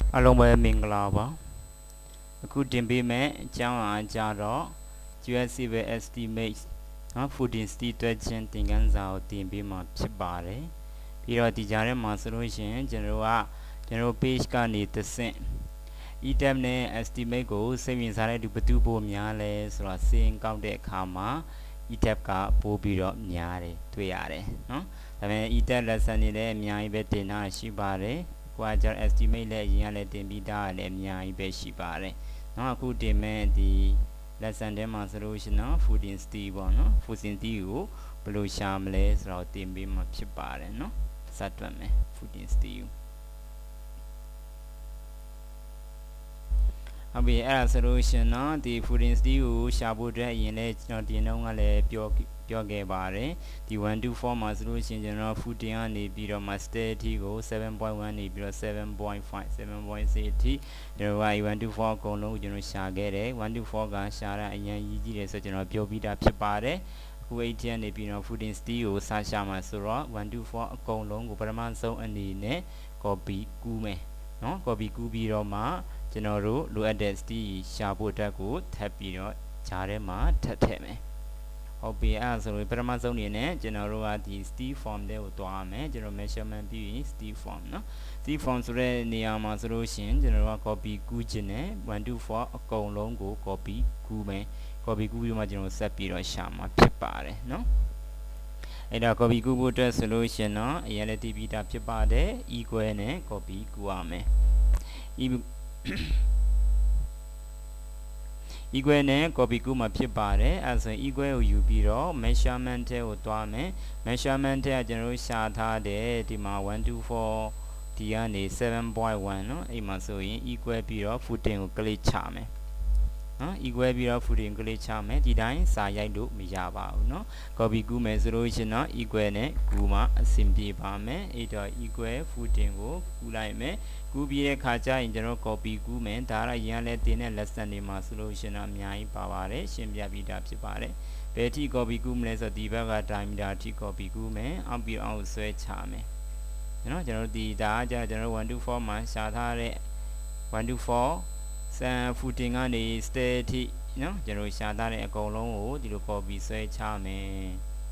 Along with Minglava. Could be met, Java Jaro, USC estimates food steed thing and out in Bima Chibare. Piro di Jare Massolution, General Page can need the same. Item ne estimate go savings are to Patubo Miales or saying count the Kama, Itapka, Pobiro, Niare, Tuyare. No? I mean, Item lesson in the Miai Betina Shibare. Quajar estimate le yale de bida le mia ibe shibare. No aku de me the lesson de ma solution no food in steve no food in steve blue shamle so timbi ma shibare no satwa me food in steve. Abi era solution no the food in steve shabu de yin le no di no nga le pyoခဲ့ပါတယ်ဒီ124မှာဆိုလို့ရှိရင်ကျွန်တော် footing ကနေပြီးတော့ master အထိကို 7.1 နေပြီးတော့ 7.5 7.6 အထိကျွန်တော်က124အကုန်လုံးကျွန်တော်ရှာခဲ့တယ်124ကရှာတာအရင်ကြီးကြီးတယ်ဆိုကျွန်တော်ပြောပြီးသားဖြစ်ပါတယ်အခု80ကနေပြီးတော့ footing steel ကိုစရှာမှာဆိုတော့124အကုန်လုံးကိုပထမဆုံးအနေနဲ့ copy ကူးမယ်เนาะ copy ကူးပြီးတော့မှကျွန်တော်တို့လိုအပ်တဲ့ steel ရှာဖို့အတွက်ကိုထပ်ပြီးတော့ဂျားထဲမှာထပ်ထည့်မယ်ဟုတ်ပြီအဲ့ဒါဆိုရင်ပထမဆုံးအနေနဲ့ကျွန်တော်တို့ကဒီ steel form တွေကိုတွားမယ်ကျွန်တော် measurement ပြီးရင် steel form เนาะ steel form ဆိုတဲ့နေရာမှာဆိုလို့ရှိရင်ကျွန်တော်တို့က copy ကူးခြင်းနဲ့124အကုန်လုံးကို copy ကူးမယ် copy ကူးပြီးမှကျွန်တော်ဆက်ပြီးတော့ရှာမှာဖြစ်ပါတယ်เนาะအဲ့ဒါ copy ကူးဖို့အတွက်ဆိုလို့ရှိရင်တော့အရင်လည်းတည်ပြီးသားဖြစ်ပါတယ် equal နဲ့ copy ကူးရမယ် equal နဲ့ copy ကူးမှာဖြစ်ပါတယ်အဲဆိုရင် equal ကိုယူပြီးတော့ measurement ထဲကိုတွားမယ် measurement ထဲကကျွန်တော်တို့ရှာထားတယ်ဒီမှာ124ဒီကနေ 7.1 เนาะအဲ့မှာဆိုရင် equal ပြီးတော့ footing ကို click ချမယ်နော် equal ပြီးတော့ footing ကလေးချမယ်ဒီတိုင်းစာရိုက်လို့မရပါဘူးเนาะ copy ကူးမယ်ဆိုလို့ရှိရင်တော့ equal နဲ့ကူးမှအဆင်ပြေပါမယ်အဲ့တော့ equal footing ကိုကူးလိုက်မယ်ကူးပြီးတဲ့ခါကျရင်ကျွန်တော် copy ကူးမယ်ဒါရရန်လဲတင်တဲ့ lesson တွေမှာဆိုလို့ရှိရင်တော့အများကြီးပါပါတယ်ရှင်းပြပြီးသားဖြစ်ပါတယ်ဘယ်ထိ copy ကူးမလဲဆိုတော့ဒီဘက်က diameter ထိ copy ကူးမယ်အောက်ပြီးအောက်ဆွဲချမယ်เนาะကျွန်တော်တို့ဒီဒါကကျွန်တော်124မှာရှာထားတဲ့124ဆန် footing ကနေ stay အထိเนาะကျွန်တော်ရှာထားတဲ့အကုန်လုံးကိုဒီလို copy ဆွဲချမယ်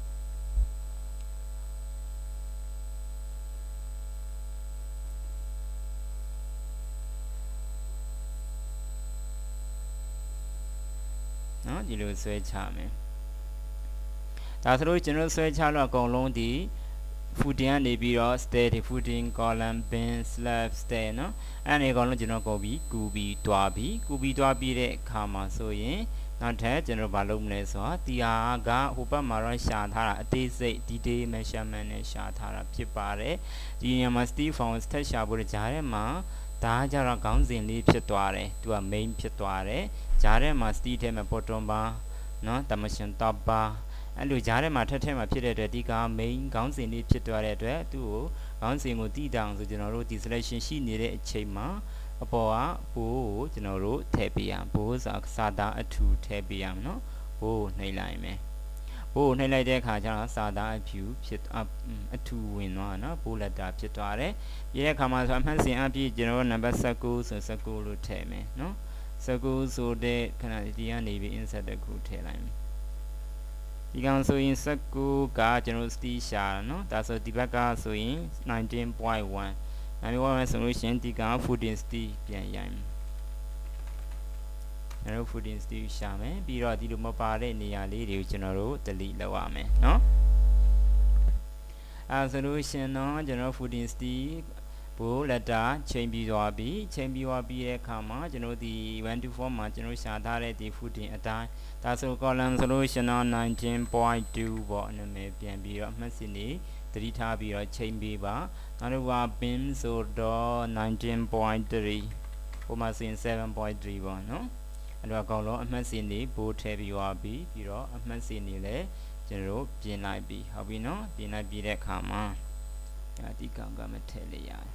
เนาะဒီလိုဆွဲချမယ်ဒါဆိုလို့ကျွန်တော်ဆွဲချလို့အကုန်လုံးဒီfooting ကနေပြီးတော့ stay footing column bin slab stay เนาะအဲ့ဒီအကောင်လုံးကျွန်တော် copy ကူးပြီးတွားပြီးတဲ့အခါမှာဆိုရင်နောက်ထပ်ကျွန်တော်ဘာလုပ်မလဲဆိုတော့ဒီဟာကဟိုဘက်မှာတော့ရှာထားတာအသေးစိတ် detail measurement နဲ့ရှာထားတာဖြစ်ပါတယ်ဒီနေရာမှာ steel form ထက်ရှာဖို့ကြားထဲမှာဒါကြတော့ခေါင်းစဉ်လေးဖြစ်သွားတယ်သူက main ဖြစ်သွားတယ်ကြားထဲမှာ steel ထဲမှာ bottom bar เนาะ dimension top barအဲ့လိုကြားထဲမှာထက်မှာဖြစ်တဲ့အတွက်ဒီက main ခေါင်းစဉ်လေးဖြစ်သွားတဲ့အတွက်သူ့ကိုခေါင်းစဉ်ကိုတည်တောင်ဆိုကျွန်တော်တို့ဒီ selection ရှိနေတဲ့အချိန်မှာအပေါ်ကဘိုးကိုကျွန်တော်တို့ထည့်ပေးရအောင်ဘိုးဆိုစာသားအထူထည့်ပေးရအောင်เนาะဘိုးကိုနှိပ်လိုက်မယ်ဘိုးကိုနှိပ်လိုက်တဲ့အခါကျတော့စာသားအဖြူဖြစ်အထူဝင်သွားเนาะဘိုးလက်တာဖြစ်သွားတယ်ပြီးတဲ့အခါမှာဆိုအမှတ်စဉ်အပြည့်ကျွန်တော်တို့နံပါတ်19ဆို19လို့ထည့်မယ်เนาะ19ဆိုတဲ့ခဏဒီကနေပြီး insert တစ်ခုထည့်လိုက်မယ်ဒီကောင်ဆိုရင်19ကကျွန်တော် steel ရှာเนาะဒါဆိုဒီဘက်ကဆိုရင် 19.1 91ဆိုလို့ရှိရင်ဒီကောင် footing steel ပြန်ရိုက်မယ်ကျွန်တော် footing steel ရှာမယ်ပြီးတော့ဒီလိုမပါတဲ့နေရာလေးတွေကိုကျွန်တော်တို့ delete လုပ်ရမယ်เนาะအဲဆိုလို့ရှိရင်တော့ကျွန်တော် footing steel ဘိုးလက်တာချိန်ပြီးသွားပြီချိန်ပြီးတဲ့အခါမှာကျွန်တော်ဒီ124မှာကျွန်တော်ရှာထားတဲ့ဒီ footing အတိုင်းဒါဆို column ဆိုလို့ရှိရင်တော့ 19.2 ပေါ့နာမည်ပြန်ပြီးတော့အမှတ်စဉ်တွေသတိထားပြီးတော့ချိန်ပြီးပါနောက်တစ်ခါ bin ဆိုတော့ 19.3 ဟိုမှာဆိုရင် 7.3 ပေါ့နော်အဲ့တော့အကောင်လုံးအမှတ်စဉ်တွေဘိုးထည့်ပြီးသွားပြီပြီးတော့အမှတ်စဉ်တွေလည်းကျွန်တော်ပြင်လိုက်ပြီဟုတ်ပြီနော်ပြင်လိုက်ပြီးတဲ့အခါမှာဒီကောင်ကမထည့်လိုက်ရတယ်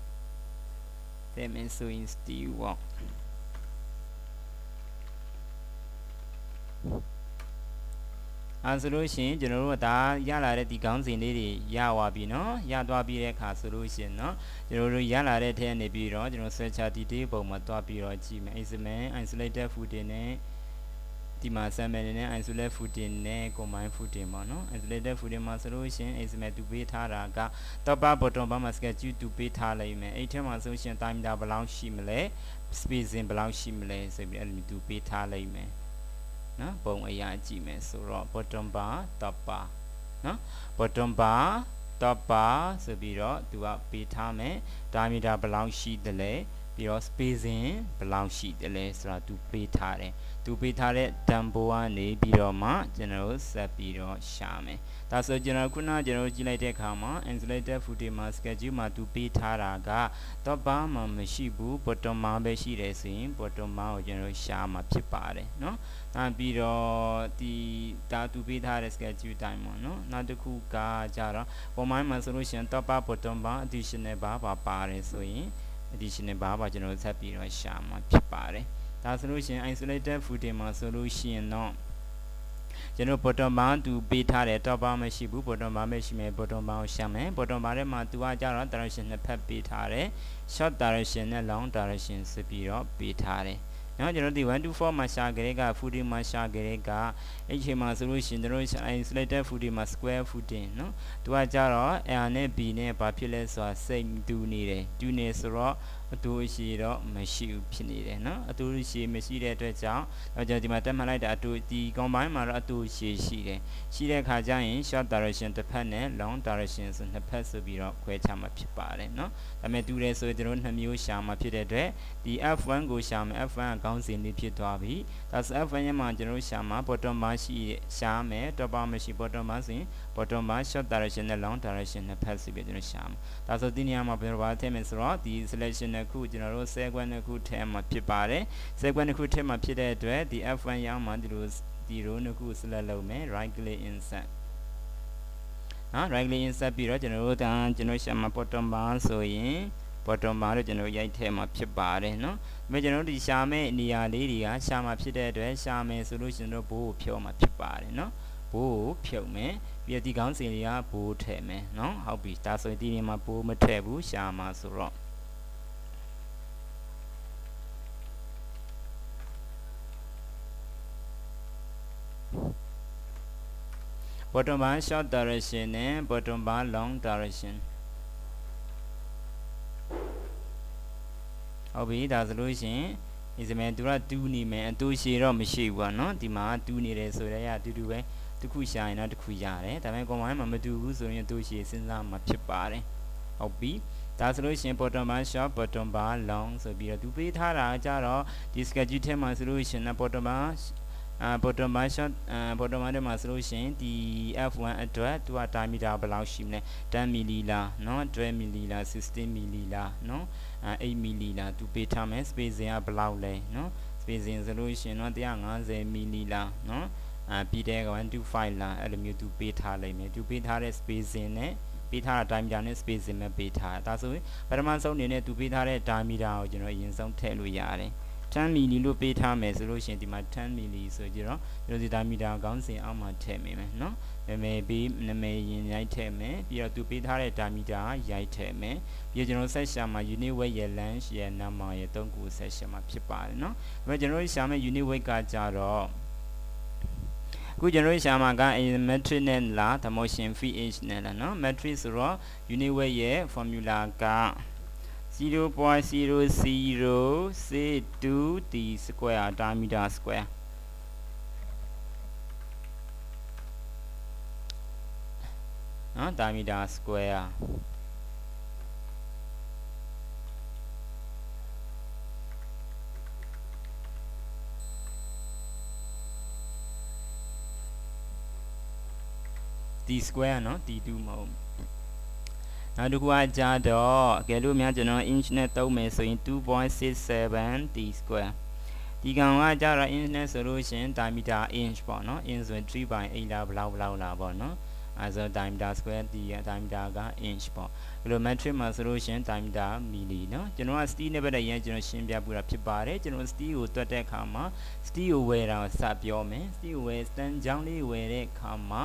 Them so in steel walk အ solution general da yala de the council lady yawabi no yadwabi reka solution no general yala de ten the bureau general search at the table matwabi or gym isme isolated food in the masamene isolated food in combined food in mono isolated food in solution is meant to be taraga topa bottom bamas get you to be talame 8 solution time da belong shimle space in belong shimle so be to be talame no bong aya ji me so ro bottom bar top bar no bottom bar top bar so bi ro tu ga pi tha me diameter ဘယ်လောက်ရှိတယ်လဲပြီးတော့ spacing ဘယ်လောက်ရှိတယ်လဲဆိုတာသူပေးထားတယ်သူပေးထားတဲ့ dumbo ကနေပြီးတော့မှကျွန်တော်တို့ဆက်ပြီးတော့ရှာမယ်ဒါဆိုကျွန်တော်ခုနကျွန်တော်ကြည့်လိုက်တဲ့အခါမှာ insulated footing မှာ schedule မှာသူပေးထားတာက top bar မှာမရှိဘူး bottom bar ပဲရှိတယ်ဆိုရင် bottom bar ကိုကျွန်တော်ရှာမှာဖြစ်ပါတယ်เนาะပြီးတော့ဒီဒါသူပေးထားတဲ့ schedule တိုင်းပေါ့နော်နောက်တစ်ခုကကြတော့ပုံမှန်မှာဆိုလို့ရှိရင် top bar bottom bar additional bar ပါတယ်ဆိုရင် additional bar ပါကျွန်တော်ဆက်ပြီးတော့ရှာမှာဖြစ်ပါတယ်ဒါဆိုလို့ရှိရင် isolated footing မှာဆိုလို့ရှိရင်တော့ကျွန်တော် bottom bar သူပေးထားတယ် top bar မရှိဘူး bottom bar မရှိမယ် bottom bar ကိုရှာမယ် bottom bar ထဲမှာသူကကြတော့ direction နှစ်ဖက်ပေးထားတယ် short direction နဲ့ long direction ဆိုပြီးတော့ပေးထားတယ်နော်ကျွန်တော်ဒီ1 to 4မှာရှာကြတဲ့က footing မှာရှာကြတဲ့ကအဲ့ချိန်မှာဆိုလို့ရှိရင်တို့ isolated footing မှာ square footing နော်သူကကြတော့ A နဲ့ B နဲ့ဘာဖြစ်လဲဆိုတာစိတ်တူနေတယ်တူနေဆိုတော့အတူရှိတော့မရှိဘူးဖြစ်နေတယ်နော်အတူရှိမရှိတဲ့အတွက်ကြောင့်ကျွန်တော်ဒီမှာတက်မှတ်လိုက်တာအတူဒီ combine မှာတော့အတူရှိတယ်ရှိတဲ့ခါကျရင် short direction တစ်ဖက်နဲ့ long direction ဆိုနှစ်ဖက်ဆိုပြီးတော့ခွဲခြားမှာဖြစ်ပါတယ်နော်ဒါပေမဲ့တူတယ်ဆိုရင်တို့နှစ်မျိုးရှာမှာဖြစ်တဲ့အတွက်ဒီ F1 ကိုရှာမယ် F1 ကကောင်းစဉ်လေးဖြစ်သွားပြီဒါဆို F1 ရဲ့မှာကျွန်တော်ရှာမှာ bottom bar ရှိရှာမယ် top bar မရှိ bottom bar ဆိုရင် bottom bar short direction နဲ့ long direction နှစ်ဖက်ဆိုပြီးကျွန်တော်ရှာမှာဒါဆိုဒီနေရာမှာဘယ်လိုပါထည့်မယ်ဆိုတော့ဒီ selection တစ်ခုကျွန်တော်တို့ sequence တစ်ခုထည့်မှာဖြစ်ပါတယ် sequence တစ်ခုထည့်မှာဖြစ်တဲ့အတွက်ဒီ F1 ရောက်မှာဒီrow တစ်ခု select လုပ်မယ် right click insert နော် right click insert ပြီးတော့ကျွန်တော်တို့ကျွန်တော်ရှာမှာ bottom bar ဆိုရင် bottom bar လို့ကျွန်တော်ရိုက်ထည့်မှာဖြစ်ပါတယ်နော်ဒါပေမဲ့ကျွန်တော်တို့ဒီရှာမဲ့နေရာလေးတွေကရှာမှာဖြစ်တဲ့အတွက်ရှာမယ်ဆိုလို့ကျွန်တော်ဘိုးကိုဖြုတ်မှာဖြစ်ပါတယ်နော်ဘိုးကိုဖြုတ်မယ်ပြီးတော့ဒီကောင်းစင်တွေကဘိုးထည့်မယ်နော်ဟုတ်ပြီဒါဆိုရင်ဒီနေရာမှာဘိုးမထည့်ဘူးရှာမှာဆိုတော့bottom bar short direction နဲ့ bottom bar long direction ဟုတ်ပြီဒါဆိုလို့ရှိရင်ဒီစမယ်သူကတူးနေမယ်အတူရှည်တော့မရှိဘူးကွာနော်ဒီမှာတူးနေတယ်ဆိုတော့ရအတူတူပဲတစ်ခုရှာရင်တော့တစ်ခုရတယ်ဒါပေမဲ့ combine မှာမတူဘူးဆိုရင်အတူရှည်စဉ်းစားမှာဖြစ်ပါတယ်ဟုတ်ပြီဒါဆိုလို့ရှိရင် bottom bar short bottom bar long ဆိုပြီးတော့သူပေးထားတာကြတော့ဒီ schedule ထဲမှာဆိုလို့ရှိရင် bottom bar bottom bar short bottom bar ထဲမှာဆိုလို့ရှိရင်ဒီ F1 အတွက်သူက diameter ဘယ်လောက်ရှိမလဲ10 mm လားနော်12 mm လား16 mm လားနော်8 mm လားသူပေးထားမယ် spacing ကဘယ်လောက်လဲနော် spacing ဆိုလို့ရှိရင်တော့150 mm လားနော်ပြီးတဲ့က125လားအဲ့လိုမျိုးသူပေးထားလိုက်မယ်သူပေးထားတဲ့ spacing နဲ့ပေးထားတာ diameter နဲ့ spacing ပဲပေးထားဒါဆိုရင်ပထမဆုံးအနေနဲ့သူပေးထားတဲ့ diameter ကိုကျွန်တော်အရင်ဆုံးထည့်လို့ရတယ်10 mm လို့ပေးထားမယ်ဆိုလို့ရှိရင်ဒီမှာ10 mm ဆိုကြတော့ကျွန်တော်ဒီ diameter ကောင်းစင်အောက်မှာထည့်မိမယ်နော်နာမည်ပြီးနာမည်ရင်ရိုက်ထည့်မယ်ပြီးတော့သူပေးထားတဲ့ diameter ရိုက်ထည့်မယ်ပြီးတော့ကျွန်တော် section မှာ unit weight ရဲ့ length ရဲ့ number ရဲ့3ခု section မှာဖြစ်ပါတယ်နော်ဒါပေမဲ့ကျွန်တော်ရှာမယ့် unit weight ကကြတော့အခုကျွန်တော်ရှာမှာက metric နဲ့လား motion ph နဲ့လားနော် metric ဆိုတော့ unit weight ရဲ့ formula က0.0062 t square diameter square နော် diameter square t square နော် t2 မဟုတ်နောက်တစ်ခုကကြတော့ကဲလို့များကျွန်တော် inch နဲ့သုံးမယ်ဆိုရင် 2.67 t square ဒီကောင်ကကြတော့ inch နဲ့ဆိုလို့ရှိရင် diameter inch ပေါ့နော် inch ဆိုရင် 3/8 လားဘလောက်လားပေါ့နော် as a diameter square ဒီ diameter က inch ပေါ့ဒီလို metric မှာဆိုလို့ရှင် diameter milli เนาะကျွန်တော်က steel နဲ့ပတ်သက်ရင်ကျွန်တော်ရှင်းပြပူတာဖြစ်ပါတယ်ကျွန်တော် steel ကိုတွက်တဲ့အခါမှာ steel ကိုဝယ်တာစပြောမယ် steel ကိုဝယ် stand ချောင်းလေးဝယ်တဲ့အခါမှာ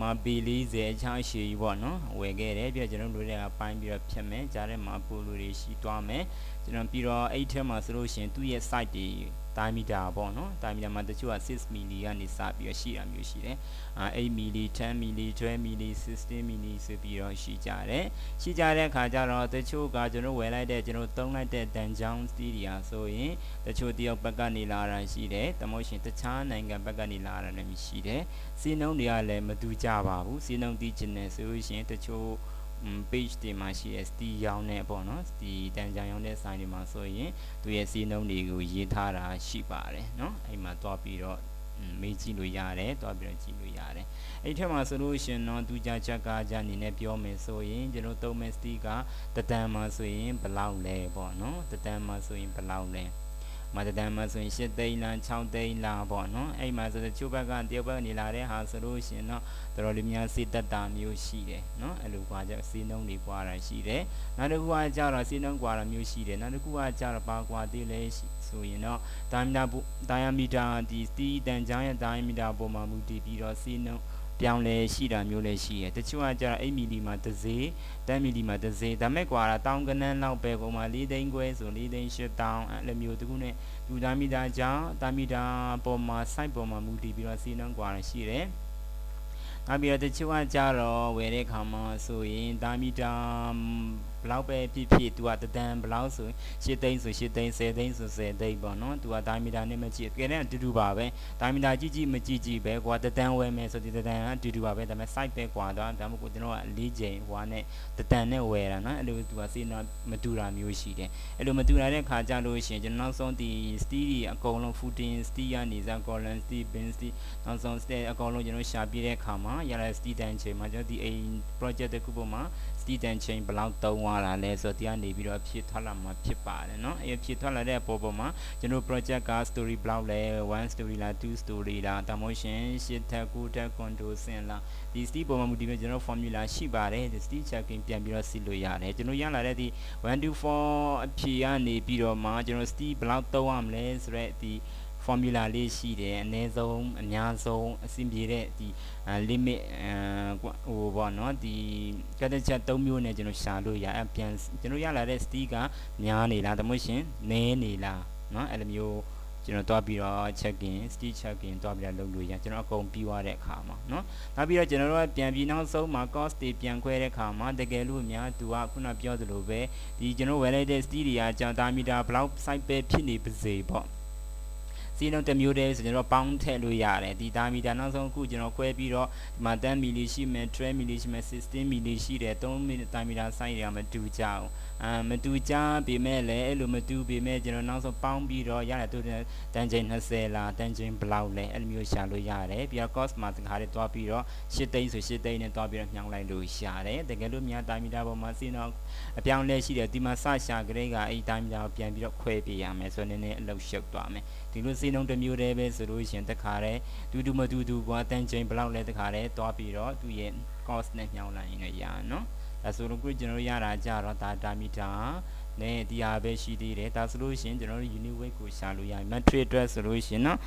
B40 အချောင်းရှည်ကြီးပေါ့နော်ဝယ်ခဲ့တယ်ပြီးတော့ကျွန်တော်တို့တွေကပိုင်းပြီးတော့ဖြတ်မယ်ကြားထဲမှာပိုလိုတွေရှိသွားမယ်ကျွန်တော်ပြီးတော့အဲ့ထဲမှာဆိုလို့ရှင်သူ့ရဲ့ site တွေ diameter ပေါ့နော် diameter မှာတချို့က6 milli ကနေစပြီးတော့ရှိတာမျိုးရှိတယ်8 milli 10 milli 12 milli 16 milli ဆိုပြီးတော့ရှိကြတယ်ရှိကြတဲ့အခါကျတော့တချို့ကကျွန်တော်ဝယ်လိုက်တဲ့ကျွန်တော်သုံးလိုက်တဲ့တန်ချောင်း steel တွေအားဆိုရင်တချို့တယောက်ဘက်ကနေလာတာရှိတယ်တမို့ရှင်တခြားနိုင်ငံဘက်ကနေလာတာလည်းရှိတယ်စီးနှုံးတွေကလည်းမတူကြပါဘူးစီးနှုံးတီးချင်တယ်ဆိုလို့ရှိရင်တချို့page တွေမှာရှိတဲ့ steel ရောင်းတဲ့ပေါ့နော် steel တန်ချောင်းရောင်းတဲ့ဆိုင်တွေမှာဆိုရင်သူရဲ့စီးနှုံးတွေကိုရေးထားတာရှိပါတယ်เนาะအဲ့မှာတွားပြီးတော့မေးကြည့်လို့ရတယ်တွားပြီးတော့ကြည့်လို့ရတယ်အဲ့ထက်မှာဆိုလို့ရှင်တော့သူကြချက်ကကြအနေနဲ့ပြောမယ်ဆိုရင်ကျွန်တော်သုံးမဲ့ steel ကတတန်မှာဆိုရင်ဘယ်လောက်လဲပေါ့နော်တတန်မှာဆိုရင်ဘယ်လောက်လဲမှာတန်မှာဆိုရင်8သိန်းလား6သိန်းလားပေါ့နော်အဲ့မှာဆိုတော့ချိုးဘက်ကတယောက်ဘက်နေလာတဲ့ဟာဆိုလို့ရှင်တော့တော်တော်လေးများစေတတ်တာမျိုးရှိတယ်နော်အဲ့လိုကွာကြစီးနှုံးတွေကွာတာရှိတယ်နောက်တစ်ခုကကြတော့စီးနှုံးကွာတာမျိုးရှိတယ်နောက်တစ်ခုကကြတော့ပါကွာသေးလဲဆိုရင်တော့ diameter ဒီ steel တန်ချောင်းရဲ့ diameter ပေါ်မှာမူတည်ပြီးတော့စီးနှုံးပြောင်းလဲရှိတာမျိုးလည်းရှိတယ်တချို့ကကြတော့8 mm မှာတစ်စေး10 mm မှာတစ်စေးဒါမဲ့ကွာတာတောင်းကနန်းလောက်ပဲပုံမှာ4သိန်းခွဲဆို4သိန်း8တောင်းအဲ့လိုမျိုးတခုနဲ့သူဒါမီတာကြောင့်ဒါမီတာပေါ်မှာ site ပေါ်မှာမူတည်ပြီးတော့စီးနှုံးကွာတာရှိတယ်နောက်ပြီးတော့တချို့ကကြတော့ဝယ်တဲ့ခါမှာဆိုရင်ဒါမီတာဘလောက်ပဲဖြစ်ဖြစ်သူကတန်ဘလောက်ဆို8သိန်းဆို8သိန်း10သိန်းဆို10သိန်းပေါ့နော်သူကဒါမီတာနဲ့မကြည့်တကယ်တမ်းအတူတူပါပဲဒါမီတာကြည့်မကြည့်ပဲကွာတန်ဝယ်မယ်ဆိုဒီတန်အတူတူပါပဲဒါပေမဲ့ site ပဲကွာတော့ဒါမှမဟုတ်ကျွန်တော်က4ချိန်ဟွာနဲ့တန်နဲ့ဝယ်တာနော်အဲ့လိုသူကစေနာမတူတာမျိုးရှိတယ်အဲ့လိုမတူတာတဲ့ခါကြလို့ရှိရင်ကျွန်တော်နောက်ဆုံးဒီ steel တွေအကုန်လုံး footing steel ကနေစ column steel bin steel နောက်ဆုံး steel အကုန်လုံးကျွန်တော်ရှာပြတဲ့ခါမှာရတဲ့ steel တန်ချိန်မှာကျွန်တော်ဒီအိမ် project တစ်ခုပေါ်မှာ steel တန်ချိန်ဘယ်လောက်သုံးရတာလဲဆိုတော့တရားနေပြီးတော့ဖြည့်ထွက်လာမှာဖြစ်ပါတယ်เนาะအဲ့ဖြည့်ထွက်လာတဲ့အပေါ်မှာကျွန်တော် project က story ဘယ်လောက်လဲ1 story လား2 story လားဒါမှမဟုတ်ရှင်8ထပ်9ထပ် condo ဆင်လားဒီ steel ပေါ်မှာမူတည်ပြီးကျွန်တော် formula ရှိပါတယ်ဒီ steel checking ပြန်ပြီးတော့စစ်လို့ရတယ်ကျွန်တော်ရလာတဲ့ဒီ1 to 4အဖြေကနေပြီးတော့မှကျွန်တော် steel ဘယ်လောက်သုံးရမလဲဆိုတော့ဒီformula လေးရှိတယ်အနည်းဆုံးအများဆုံးအဆင်ပြေတဲ့ဒီ limit ဟိုပေါ့နော်ဒီကတ်ချက်3မျိုးနဲ့ကျွန်တော်ရှာလို့ရအပြန်ကျွန်တော်ရလာတဲ့ steel ကများနေလားဒါမှမဟုတ်ရှင်နည်းနေလားเนาะအဲ့လိုမျိုးကျွန်တော်တွားပြီးတော့ check-in steel check-in တွားပြီးတော့လုပ်လို့ရကျွန်တော်အကုန်ပြီးသွားတဲ့အခါမှာเนาะနောက်ပြီးတော့ကျွန်တော်တို့ပြန်ပြီးနောက်ဆုံးမှာ cost တွေပြန်ခွဲတဲ့အခါမှာတကယ်လို့များသူကခုနပြောသလိုပဲဒီကျွန်တော်ဝယ်လိုက်တဲ့ steel တွေကကြာတာမီတာဘလောက် site ပဲဖြစ်နေပါစေပေါ့စီးနှုံးတစ်မျိုးတည်းဆိုကျွန်တော်ပေါင်းထည့်လို့ရတယ်ဒီဒါမီတာနောက်ဆုံးအခုကျွန်တော်ခွဲပြီးတော့ဒီမှာ10 milli ရှိမယ်12 milli ရှိမယ်16 milli ရှိတယ်3 milli ဒါမီတာ size တွေကမတူကြအောင်မတူကြပေမဲ့လည်းအဲ့လိုမတူပေမဲ့ကျွန်တော်နောက်ဆုံးပေါင်းပြီးတော့ရတယ်သူတန်ချိန်20လားတန်ချိန်ဘလောက်လဲအဲ့လိုမျိုးရှာလို့ရတယ်ပြီးတော့ cost မှာတခါတည်းတွားပြီးတော့8သိန်းဆို8သိန်းနဲ့တွားပြီးတော့ညှောင်းလိုက်လို့ရတယ်တကယ်လို့များဒါမီတာပေါ်မှာစီးနှုံးအပြောင်းလဲရှိတယ်ဒီမှာစရှာကလေးကအဲ့ဒါမီတာကိုပြန်ပြီးတော့ခွဲပြရမယ်ဆိုတော့နည်းနည်းအလုပ်ရှုပ်သွားမယ်ဒီလိုစီးနှုံးတစ်မျိုးတည်းပဲဆိုလို့ရှင်တခါတည်းတူမတူကွာတန်ချိန်ဘလောက်လဲတခါတည်းတွားပြီးတော့သူ့ရဲ့ cost နဲ့ညှောင်းလိုက်ရင်လည်းရနော်ဒါဆိုလို့ကျွန်တော်ရတာကြတော့ဒါမီတာနဲ့ဒီဟာပဲရှိသေးတယ်ဒါဆိုလို့ရှင်ကျွန်တော်တို့ unit weight ကိုရှာလို့ရ metric အတွက်ဆိုလို့ရှင်နော်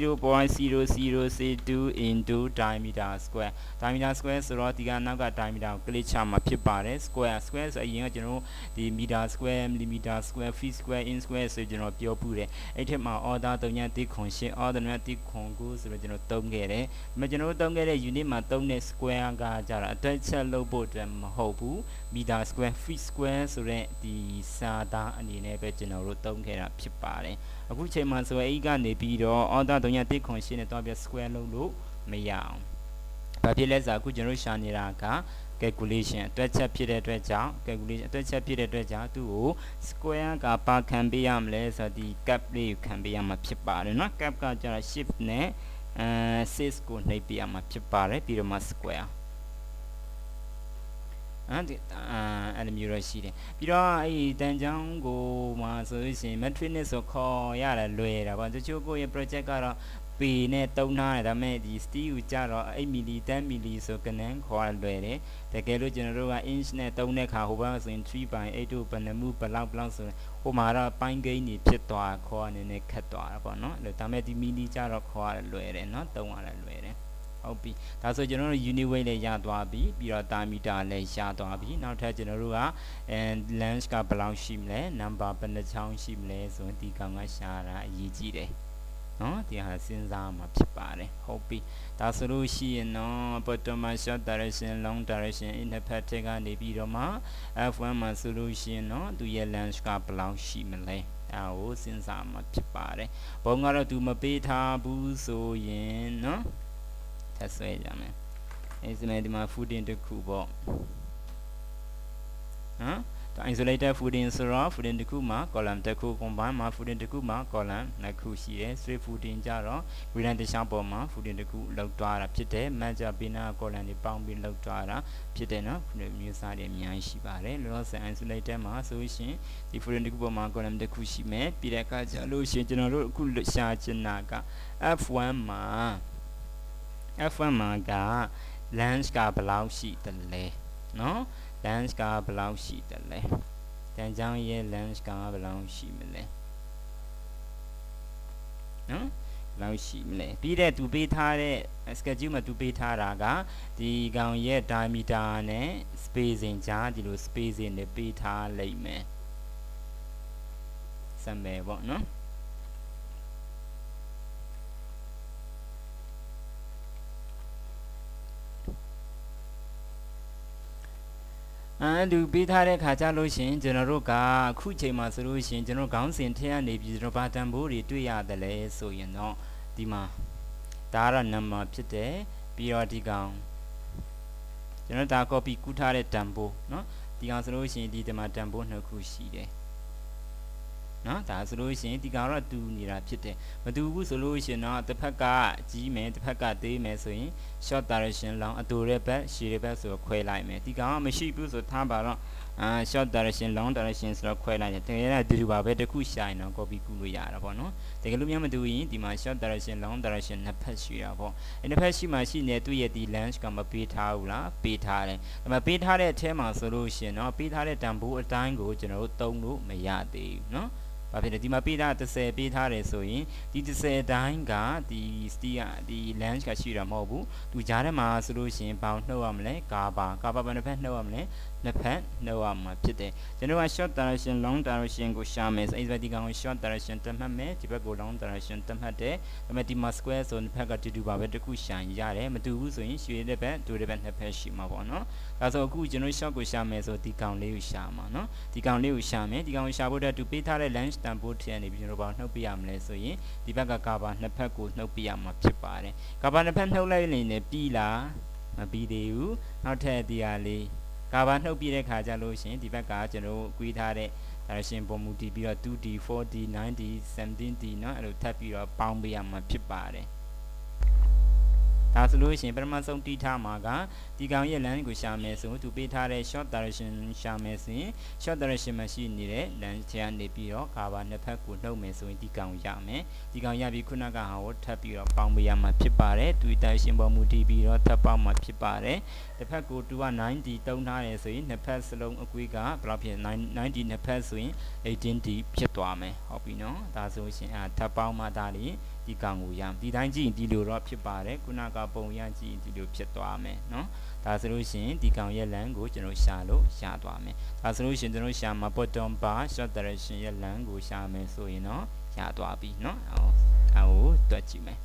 0.0062 into diameter square diameter square ဆိုတော့ဒီကနောက်က diameter ကို click ချမှာဖြစ်ပါတယ် square ဆိုအရင်ကကျွန်တော်ဒီ meter square millimeter square feet square inch square ဆိုကျွန်တော်ပြောပူတယ်အဲ့ထက်မှာ order 3.3 order 3.9ဆိုတော့ကျွန်တော်သုံးခဲ့တယ်ဒါပေမဲ့ကျွန်တော်သုံးခဲ့တဲ့ unit မှာသုံးတဲ့ square ကကြတော့အတွက်ချက်လုပ်ဖို့အတွက်မဟုတ်ဘူး meter square feet square ဆိုတဲ့ဒီစာသားအနေနဲ့ပဲကျွန်တော်တို့သုံးခဲ့တာဖြစ်ပါတယ်အခုချိန်မှာဆိုအဲ့ကနေပြီးတော့ order 3.3နဲ့တော့ပြ square လုပ်လို့မရအောင်ဘာဖြစ်လဲဆိုတော့အခုကျွန်တော်ရှာနေတာက calculation အတွက်ချက်ဖြစ်တဲ့အတွက်ကြောင့် calculation အတွက်ချက်ဖြစ်တဲ့အတွက်ကြောင့်သူ့ကို square ကပါခံပေးရမလဲဆိုတော့ဒီ cap လေးကိုခံပေးရမှာဖြစ်ပါတယ်เนาะ cap ကကျတော့ shift နဲ့6ကိုနှိပ်ပေးရမှာဖြစ်ပါတယ်ပြီးတော့မှ squareအဲ့လိုမျိုးရရှိတယ်ပြီးတော့အဲ့တန်ချောင်းကိုမှာဆိုလို့ရှိရင် metric နဲ့ဆိုခေါ်ရတယ်လွယ်တာပေါ့တချို့ကိုရဲ့ project ကတော့ပေနဲ့တုံးထားတယ်ဒါပေမဲ့ဒီ steel ကိုကြတော့8 milli 10 milli ဆိုကနန်းခေါ်လွယ်တယ်တကယ်လို့ကျွန်တော်တို့က inch နဲ့တုံးတဲ့ခါဟိုဘက်ဆိုရင်3/8တို့ဘယ်နှမှုဘလောက်ဆိုဟိုမှာတော့ပိုင်းကိန်းတွေဖြစ်သွားခေါ်အနေနဲ့ခတ်သွားတာပေါ့နော်အဲ့ဒါပေမဲ့ဒီ milli ကြတော့ခေါ်ရလွယ်တယ်နော်တုံးရလွယ်တယ်ဟုတ်ပြီဒါဆိုကျွန်တော်တို့ unit weight လည်းရသွားပြီပြီးတော့ diameter လည်းရသွားပြီနောက်ထပ်ကျွန်တော်တို့ကlength ကဘယ်လောက်ရှိမလဲ number ဘယ်နှချောင်းရှိမလဲဆိုရင်ဒီကောင်ကရှာတာအရေးကြီးတယ်နော်ဒီဟာစဉ်းစားမှာဖြစ်ပါတယ်ဟုတ်ပြီဒါဆိုလို့ရှိရင်နော် bottom မှာ short direction long direction နှစ်ဖက်ထက်ကနေပြီးတော့မှ f1 မှာဆိုလို့ရှိရင်နော်သူရဲ့ length ကဘယ်လောက်ရှိမလဲအဲကိုစဉ်းစားမှာဖြစ်ပါတယ်ဘုံကတော့သူမပေးထားဘူးဆိုရင်နော်ထပ်ဆွဲကြမယ်အဲစမယ်ဒီမှာ footing တစ်ခုပေါ့ဟမ်isolated footing ဆိုတော့ footing တစ်ခုမှာ column တစ်ခု combine မှာ footing တစ်ခုမှာ column နှစ်ခုရှိတယ် straight footing ကြတော့ gradient တစ်ချောင်းပေါ်မှာ footing တစ်ခုလောက်သွားတာဖြစ်တယ် match ပေးနာ column တွေပေါင်းပြီးလောက်သွားတာဖြစ်တယ်နော်မျိုးစားတွေအများကြီးရှိပါတယ်လောလောဆယ် isolated မှာဆိုရှင်ဒီ footing တစ်ခုပေါ်မှာ column တစ်ခုရှိမယ်ပြီးတဲ့အခါကျလို့ရှင်ကျွန်တော်တို့အခုရှာချင်တာက f1 မှာက length ကဘယ်လောက်ရှိတယ်လဲနော် length ကဘယ်လောက်ရှိတယ်လဲတန်ကြောင်းရဲ့ length ကဘယ်လောက်ရှိမလဲနော်ဘယ်လောက်ရှိမလဲပြီးတဲ့သူပေးထားတဲ့ schedule မှာသူပေးထားတာကဒီကောင်ရဲ့ diameter နဲ့ spacing ကြားဒီလို spacing နဲ့ပေးထားလိုက်မယ်စံမယ်ပေါ့နော်သူပေးထားတဲ့ခါကြလို့ရှင်ကျွန်တော်တို့ကအခုချိန်မှာဆိုလို့ရှင်ကျွန်တော်ခေါင်းစဉ်ထည့်ရနေပြီကျွန်တော်ဘာတန်ဖိုးတွေတွေ့ရတယ်လဲဆိုရင်တော့ဒီမှာဒါကတော့ number ဖြစ်တယ်ပြီးတော့ဒီကောင်ကျွန်တော်ဒါ copy ကူးထားတဲ့တန်ဖိုးเนาะဒီကောင်ဆိုလို့ရှင်ဒီမှာတန်ဖိုးနှစ်ခုရှိတယ်နော်ဒါဆိုလို့ရှိရင်ဒီကောင်တော့တူနေတာဖြစ်တယ်မတူဘူးဆိုလို့ရှိရင်တော့တစ်ဖက်ကကြီးမယ်တစ်ဖက်ကသေးမယ်ဆိုရင် short direction long အတူတဲ့ဘက်ရှည်တဲ့ဘက်ဆိုခွဲလိုက်မယ်ဒီကောင်ကမရှိဘူးဆိုထားပါတော့short direction long direction ဆိုတော့ခွဲလိုက်တယ်တကယ်တော့ဒီလိုပါပဲတစ်ခုရှာရင်တော့ copy ကူးလို့ရတာပေါ့နော်တကယ်လို့များမတူရင်ဒီမှာ short direction long direction နှစ်ဖက်ရှိတာပေါ့အဲ့နှစ်ဖက်ရှိမှရှိနေသူ့ရဲ့ဒီ length ကမပေးထားဘူးလားပေးထားတယ်ဒါပေမဲ့ပေးထားတဲ့အထဲမှာဆိုလို့ရှိရင်တော့ပေးထားတဲ့တန်ဖိုးအတိုင်းကိုကျွန်တော်တို့သုံးလို့မရသေးဘူးနော်ဘာဖြစ်လဲဒီမှာပေးထား30ပေးထားတယ်ဆိုရင်ဒီ30တိုင်းကဒီ steel ကဒီ length ကရှိတာမဟုတ်ဘူးသူကြားထဲမှာဆိုလို့ရှိရင်ဘောင်နှုတ်ရမလဲကာဘာဘယ်နှဖက်နှုတ်ရမလဲနှစ်ဖက်နှုတ်ရမှာဖြစ်တယ်ကျွန်တော်က short direction long direction ကိုရှာမယ်ဆိုအဲဒီကောင် short direction တတ်မှတ်မယ်ဒီဘက်ကို long direction တတ်မှတ်တယ်ဒါပေမဲ့ဒီမှာ square ဆိုနှစ်ဖက်ကတူပါပဲတစ်ခုရှာရတယ်မတူဘူးဆိုရင်ရွှေတဲ့ဘက်ဒူတဲ့ဘက်နှစ်ဖက်ရှိမှာပေါ့နော်ဒါဆိုအခုကျွန်တော် short ကိုရှာမယ်ဆိုဒီကောင်လေးကိုရှာမှာနော်ဒီကောင်လေးကိုရှာမယ်ဒီကောင်ကိုရှာဖို့အတွက်သူပေးထားတဲ့ length တန်ဖိုးထည့်နေပြီးကျွန်တော်ဘာနှုတ်ပြရမလဲဆိုရင်ဒီဘက်ကကာဘာနှစ်ဖက်ကိုနှုတ်ပြရမှာဖြစ်ပါတယ်ကာဘာနှစ်ဖက်နှုတ်လိုက်နေတယ်ပြီးလားမပြီးသေးဘူးနောက်ထပ်ဒီဟာလေးကာဘာနှုတ်ပြတဲ့ခါကျလို့ရှင်ဒီဘက်ကကျွန်တော်ကွေးထားတဲ့ direction ပုံမူတည်ပြီးတော့ 2D 4D 9D 17D เนาะအဲ့လိုထပ်ပြီးတော့ပေါင်းပေးရမှာဖြစ်ပါတယ်ဒါဆိုလို့ရှိရင်ပထမဆုံးတီးထားမှာကဒီကောင်ရဲ့ length ကိုရှာမယ်ဆိုသူပေးထားတဲ့ short direction ရှာမယ်ဆိုရင် short direction မှာရှိနေတဲ့ length ချန်နေပြီးတော့ကာဘာနှစ်ဖက်ကိုနှုတ်မယ်ဆိုရင်ဒီကောင်ရမယ်ဒီကောင်ရပြီးခုနကဟာကိုထပ်ပြီးတော့ပေါင်းပေးရမှာဖြစ်ပါတယ်သူ direction ပေါ်မူတည်ပြီးတော့ထပ်ပေါင်းမှာဖြစ်ပါတယ်တစ်ဖက်ကိုသူက 90 တုံးထားတယ်ဆိုရင်နှစ်ဖက်စလုံးအကွေးကဘယ်လောက်ဖြစ်90နှစ်ဖက်ဆိုရင် 18D ဖြစ်သွားမယ်ဟုတ်ပြီနော်ဒါဆိုရှင်ထပ်ပေါင်းမှဒါလေးဒီကောင်ကိုရဒီတိုင်းကြည့်ရင်ဒီလိုတော့ဖြစ်ပါတယ်ခုနကပုံရကြည့်ဒီလိုဖြစ်သွားမယ်เนาะဒါဆိုလို့ရှိရင်ဒီကောင်ရဲ့ length ကိုကျွန်တော်ရှာလို့ရသွားမယ်ဒါဆိုလို့ရှိရင်ကျွန်တော်ရှာမှာ bottom bar short direction ရဲ့ length ကိုရှာမယ်ဆိုရင်တော့ရသွားပြီเนาะအဲ့ကိုတွက်ကြည့်မယ်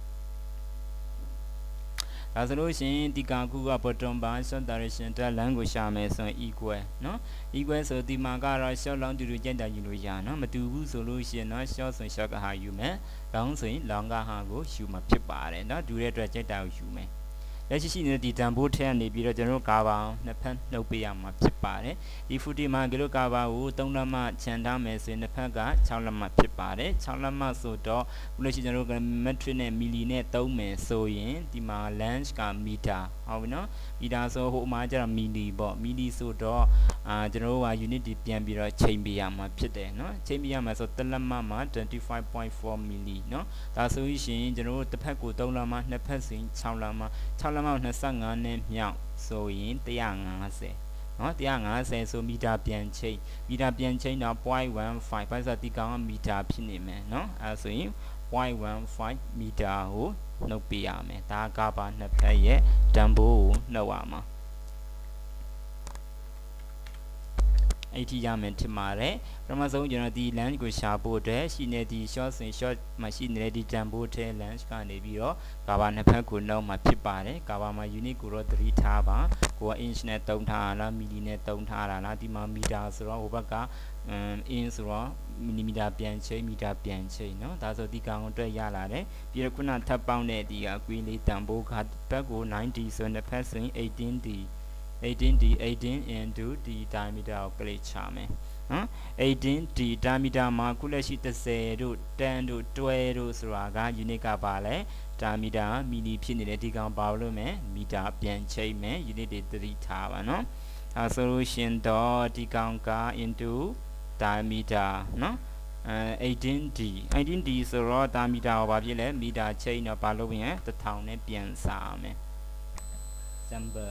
ဒါဆိုလို့ရှိရင်ဒီကောင်ကူက bottom bar short direction အတွက် length ကိုရှာမယ်ဆိုရင် equal เนาะ equal ဆိုဒီမှာကတော့ short long တူတူကြက်တာယူလို့ရเนาะမတူဘူးဆိုလို့ရှိရင်เนาะ short ဆိုရင် short ကဟာယူမယ် long ဆိုရင် long ကဟာကိုယူမှာဖြစ်ပါတယ်เนาะဒူတဲ့အတွက်ကြက်တာကိုယူမယ်လက်ရှိရှိနေတဲ့ဒီတန်ဖိုးထဲကနေပြီးတော့ကျွန်တော်တို့ကာဘာနှစ်ဖက်နှုတ်ပေးရမှာဖြစ်ပါတယ်ဒီဖူတီမှာကလေးတို့ကာဘာကို3လက်မှခြံထားမယ်ဆိုရင်တစ်ဖက်က6လက်မှဖြစ်ပါတယ်6လက်မှဆိုတော့ခုလက်ရှိကျွန်တော်တို့ metric နဲ့ milli နဲ့သုံးမယ်ဆိုရင်ဒီမှာ length က meter ဟုတ်ပြီနော်မီတာဆိုဟိုအမှားကျတော့ milli ပေါ့ milli ဆိုတော့ကျွန်တော်တို့က unit ဒီပြန်ပြီးတော့ချိန်ပေးရမှာဖြစ်တယ်နော်ချိန်ပေးရမှာဆိုတစ်လက်မှမှာ 25.4 milli နော်ဒါဆိုရင်ကျွန်တော်တို့တစ်ဖက်ကို3လက်မှနှစ်ဖက်ဆိုရင်6လက်မှ6လက်မှ25နဲ့မြောက်ဆိုရင်150နော်150ဆိုမီတာပြန်ချိန်တော့ 0.15 ဘာသာဒီကောင်ကမီတာဖြစ်နေမယ်နော်အဲဆိုရင် 0.15 မီတာကိုနှုတ်ပေးရမယ်ဒါကဘာနှစ်ဖက်ရဲ့တန်ဖိုးကိုနှုတ်ရမှာအဲ့ဒီရမယ်ထင်ပါတယ်ပထမဆုံးကျွန်တော်ဒီ length ကိုရှာဖို့အတွက်ရှိနေဒီ short ဆိုရင် short မှာရှိနေတဲ့ဒီတန်ဖိုးထဲ length ကနေပြီးတော့ကာဘာနှစ်ဖက်ကိုနှုတ်မှာဖြစ်ပါတယ်ကာဘာမှာ unit ကိုတော့သတိထားပါကိုက inch နဲ့သုံးထားလား milli နဲ့သုံးထားတာလားဒီမှာ meter ဆိုတော့ဟိုဘက်ကinch ဆိုတော့ millimeter ပြန်ချိန် meter ပြန်ချိန်เนาะဒါဆိုဒီကောင်အတွက်ရလာတယ်ပြီးတော့ခုနထပ်ပေါင်းတဲ့ဒီအကွေးလေးတန်ဖိုးကဘက်ကို90ဆိုတဲ့ဖက်ဆိုရင် 18d 18 into d diameter ကို click ချမယ်နော်18d diameter မှာခုလက်ရှိ30တို့10တို့12တို့ဆိုတာက unit ကပါလဲ diameter milli ဖြစ်နေတဲ့ဒီကောင်ပါလို့မယ် meter ပြန်ချိန်မယ် unit တွေသတိထားပါနော်ဒါဆိုလို့ရှင်တော့ဒီကောင်က into diameter နော်18d ဆိုတော့ diameter ကိုဘာဖြစ်လဲ meter ချိန်တော့ပါလို့ရင်1000နဲ့ပြန်စားမယ် sample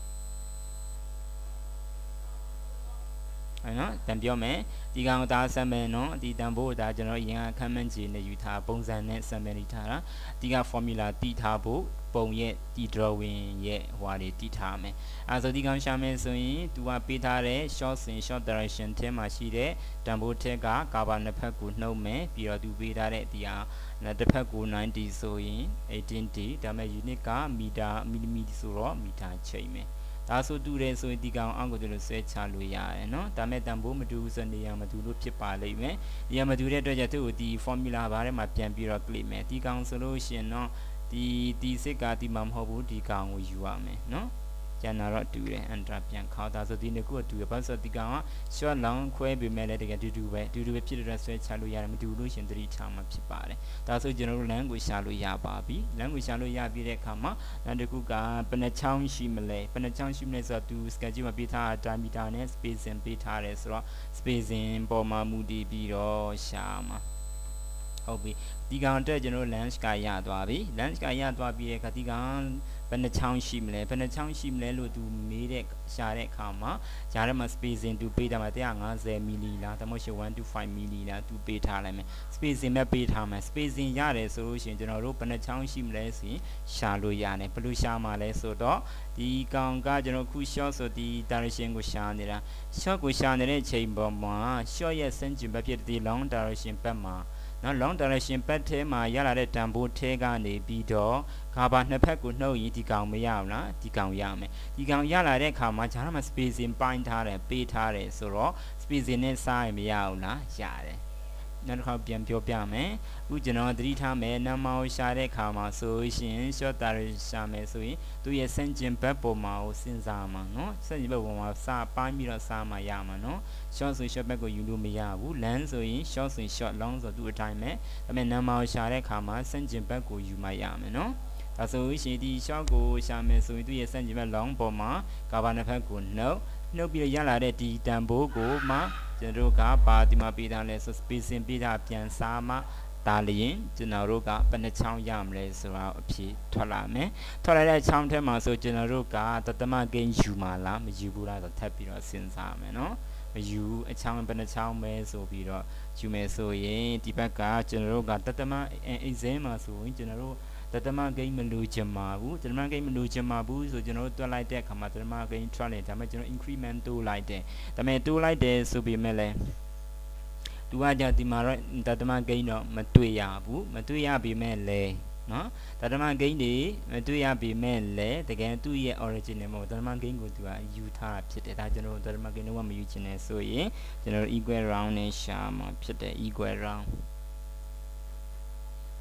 အဲ့နော်တန်ပြောမယ်ဒီကောင်ဒါဆမ်မယ်နော်ဒီတန်ဖိုးဒါကျွန်တော်အရင်ကခန့်မှန်းခြေနဲ့ယူထားပုံစံနဲ့ဆမ်မယ်နေထားတာဒီက formula တည်ထားဖို့ပုံရဲ့ဒီ drawing ရဲ့ဟွာတွေတည်ထားမယ်အဲဆိုဒီကောင်ရှာမယ်ဆိုရင်သူကပေးထားတဲ့ short စဉ် short direction ထဲမှာရှိတဲ့တန်ဖိုးထက်ကကာဘာနှစ်ဖက်ကိုနှုတ်မယ်ပြီးတော့သူပေးထားတဲ့ဒီဟာတစ်ဖက်ကို90ဆိုရင် 18d ဒါမဲ့ unit က meter millimeter ဆိုတော့ meter ချိန်မယ်ဒါဆိုတူတယ်ဆိုရင်ဒီကောင်အောက်ကိုဒီလိုဆွဲချလို့ရတယ်เนาะဒါမဲ့တန်ဖိုးမတူဘူးဆိုနေရာမတူလို့ဖြစ်ပါလိမ့်မယ်နေရာမတူတဲ့အတွက်ကြောင့်သူ့ကိုဒီ formula ဘာထဲမှာပြန်ပြီးတော့ click မယ်ဒီကောင်ဆိုလို့ရှိရင်เนาะဒီစစ်ကဒီမှာမဟုတ်ဘူးဒီကောင်ကိုယူရမယ်เนาะကျန်တာတော့တူတယ် enter ပြန်ခေါက်ဒါဆိုဒီနှစ်ခုကတူတယ်ဘာလို့ဆိုဒီကောင်က short long ခွဲပေးမယ်လေတကယ်တူတူပဲဖြစ်တဲ့အတွက်ဆွဲချလို့ရတယ်မတူလို့ရှင်သတိထားမှဖြစ်ပါတယ်ဒါဆိုကျွန်တော်တို့ length ကိုရှာလို့ရပါပြီ length ကိုရှာလို့ရပြီးတဲ့အခါမှာနောက်တစ်ခုကဘယ်နှချောင်းရှိမလဲဘယ်နှချောင်းရှိမလဲဆိုတော့သူ schedule မှာပေးထားတာ diameter နဲ့ spacing ပေးထားတယ်ဆိုတော့ spacing ပေါ်မှာမူတည်ပြီးတော့ရှာမှာဟုတ်ပြီဒီကောင်အတွက်ကျွန်တော် length ကရသွားပြီ length ကရသွားပြီးတဲ့အခါဒီကောင်ဘယ်နှချောင်းရှိမလဲဘယ်နှချောင်းရှိမလဲလို့သူမေးတဲ့ရှာတဲ့အခါမှာရှာတဲ့မှာ spacing သူပေးထားမှာ150 milli လားဒါမှမဟုတ်125 milli လားသူပေးထားလိုက်မယ် spacing ပဲပေးထားမယ် spacing ရတယ်ဆိုလို့ရှိရင်ကျွန်တော်တို့ဘယ်နှချောင်းရှိမလဲဆိုရင်ရှာလို့ရတယ်ဘယ်လိုရှာမှာလဲဆိုတော့ဒီကောင်ကကျွန်တော်ခု short ဆိုဒီ direction ကိုရှာနေတာ short ကိုရှာနေတဲ့ချိန်ပေါ်မှာ short ရဲ့ဆင်းကျင်ဘက်ဖြစ်တဲ့ long direction ဘက်မှာနော် long direction ဘက်ထဲမှာရလာတဲ့တန်ဖိုးထဲကနေပြီးတော့ကာဘာနှစ်ဖက်ကိုနှုတ်ရင်ဒီကောင်မရဘူးလားဒီကောင်ရမယ်ဒီကောင်ရလာတဲ့အခါမှာဂျားမှာ spacing ပိုင်းထားတယ်ပေးထားတယ်ဆိုတော့ spacing နဲ့စားရင်မရဘူးလားရတယ်နောက်တစ်ခါပြန်ပြောပြမယ်အခုကျွန်တော်သတိထားမယ်နံပါတ်ရှာတဲ့အခါမှာဆိုရှင် short direction ရှာမယ်ဆိုရင်သူရဲ့ဆင်ကျင်ဘက်ပေါ်မှာကိုစဉ်းစားမှာနော်ဆင်ကျင်ဘက်ပေါ်မှာစားပိုင်းပြီးတော့စားမှာရမှာနော် short ဆို short ဘက်ကိုယူလို့မရဘူး long ဆိုရင် short ဆို short long ဆိုသူ့အတိုင်းပဲဒါပေမဲ့နံပါတ်ရှာတဲ့အခါမှာဆင်ကျင်ဘက်ကိုယူမှရမယ်နော်ဒါဆိုရှင်ဒီ short ကိုရှာမယ်ဆိုရင်သူ့ရဲ့ဆင်ကျင်ဘက် long ပေါ်မှာကာဘာနှစ်ဖက်ကိုနှုတ်ပြီးရလာတဲ့ဒီတန်ဖိုးကိုမှကျွန်တော်တို့ကပါဒီမှာပေးထားလဲဆို spacing ပေးထားပြန်စားမှဒါလျင်ကျွန်တော်တို့ကဘယ်နှချောင်းရမလဲဆိုတော့အဖြေထွက်လာမယ်ထွက်လာတဲ့ချောင်းထဲမှာဆိုကျွန်တော်တို့ကတသမကိန်းယူမှာလားမယူဘူးလားဆိုထပ်ပြီးတော့စဉ်းစားမယ်နော်မယူအချောင်းဘယ်နှချောင်းပဲဆိုပြီးတော့ယူမယ်ဆိုရင်ဒီဘက်ကကျွန်တော်တို့ကတသမexam မှာဆိုရင်ကျွန်တော်တို့တသမကိန်းမလို့ချင်ပါဘူးတသမကိန်းမလို့ချင်ပါဘူးဆိုကျွန်တော်တို့တွက်လိုက်တဲ့အခါမှာတသမကိန်းထွက်လေဒါပေမဲ့ကျွန်တော် increment တိုးလိုက်တယ်ဒါပေမဲ့တိုးလိုက်တယ်ဆိုပြီးမဲ့လဲသူကကြဒီမှာတော့တသမကိန်းတော့မတွေ့ရဘူးမတွေ့ရပြီမဲ့လဲနော်တသမကိန်းတွေမတွေ့ရပြီမဲ့လဲတကယ်သူ့ရဲ့ original မဟုတ်တသမကိန်းကိုသူကယူထားတာဖြစ်တယ်ဒါကျွန်တော်တသမကိန်းတော့မယူချင်နဲ့ဆိုရင်ကျွန်တော် equal round နဲ့ရှာမှာဖြစ်တယ် equal round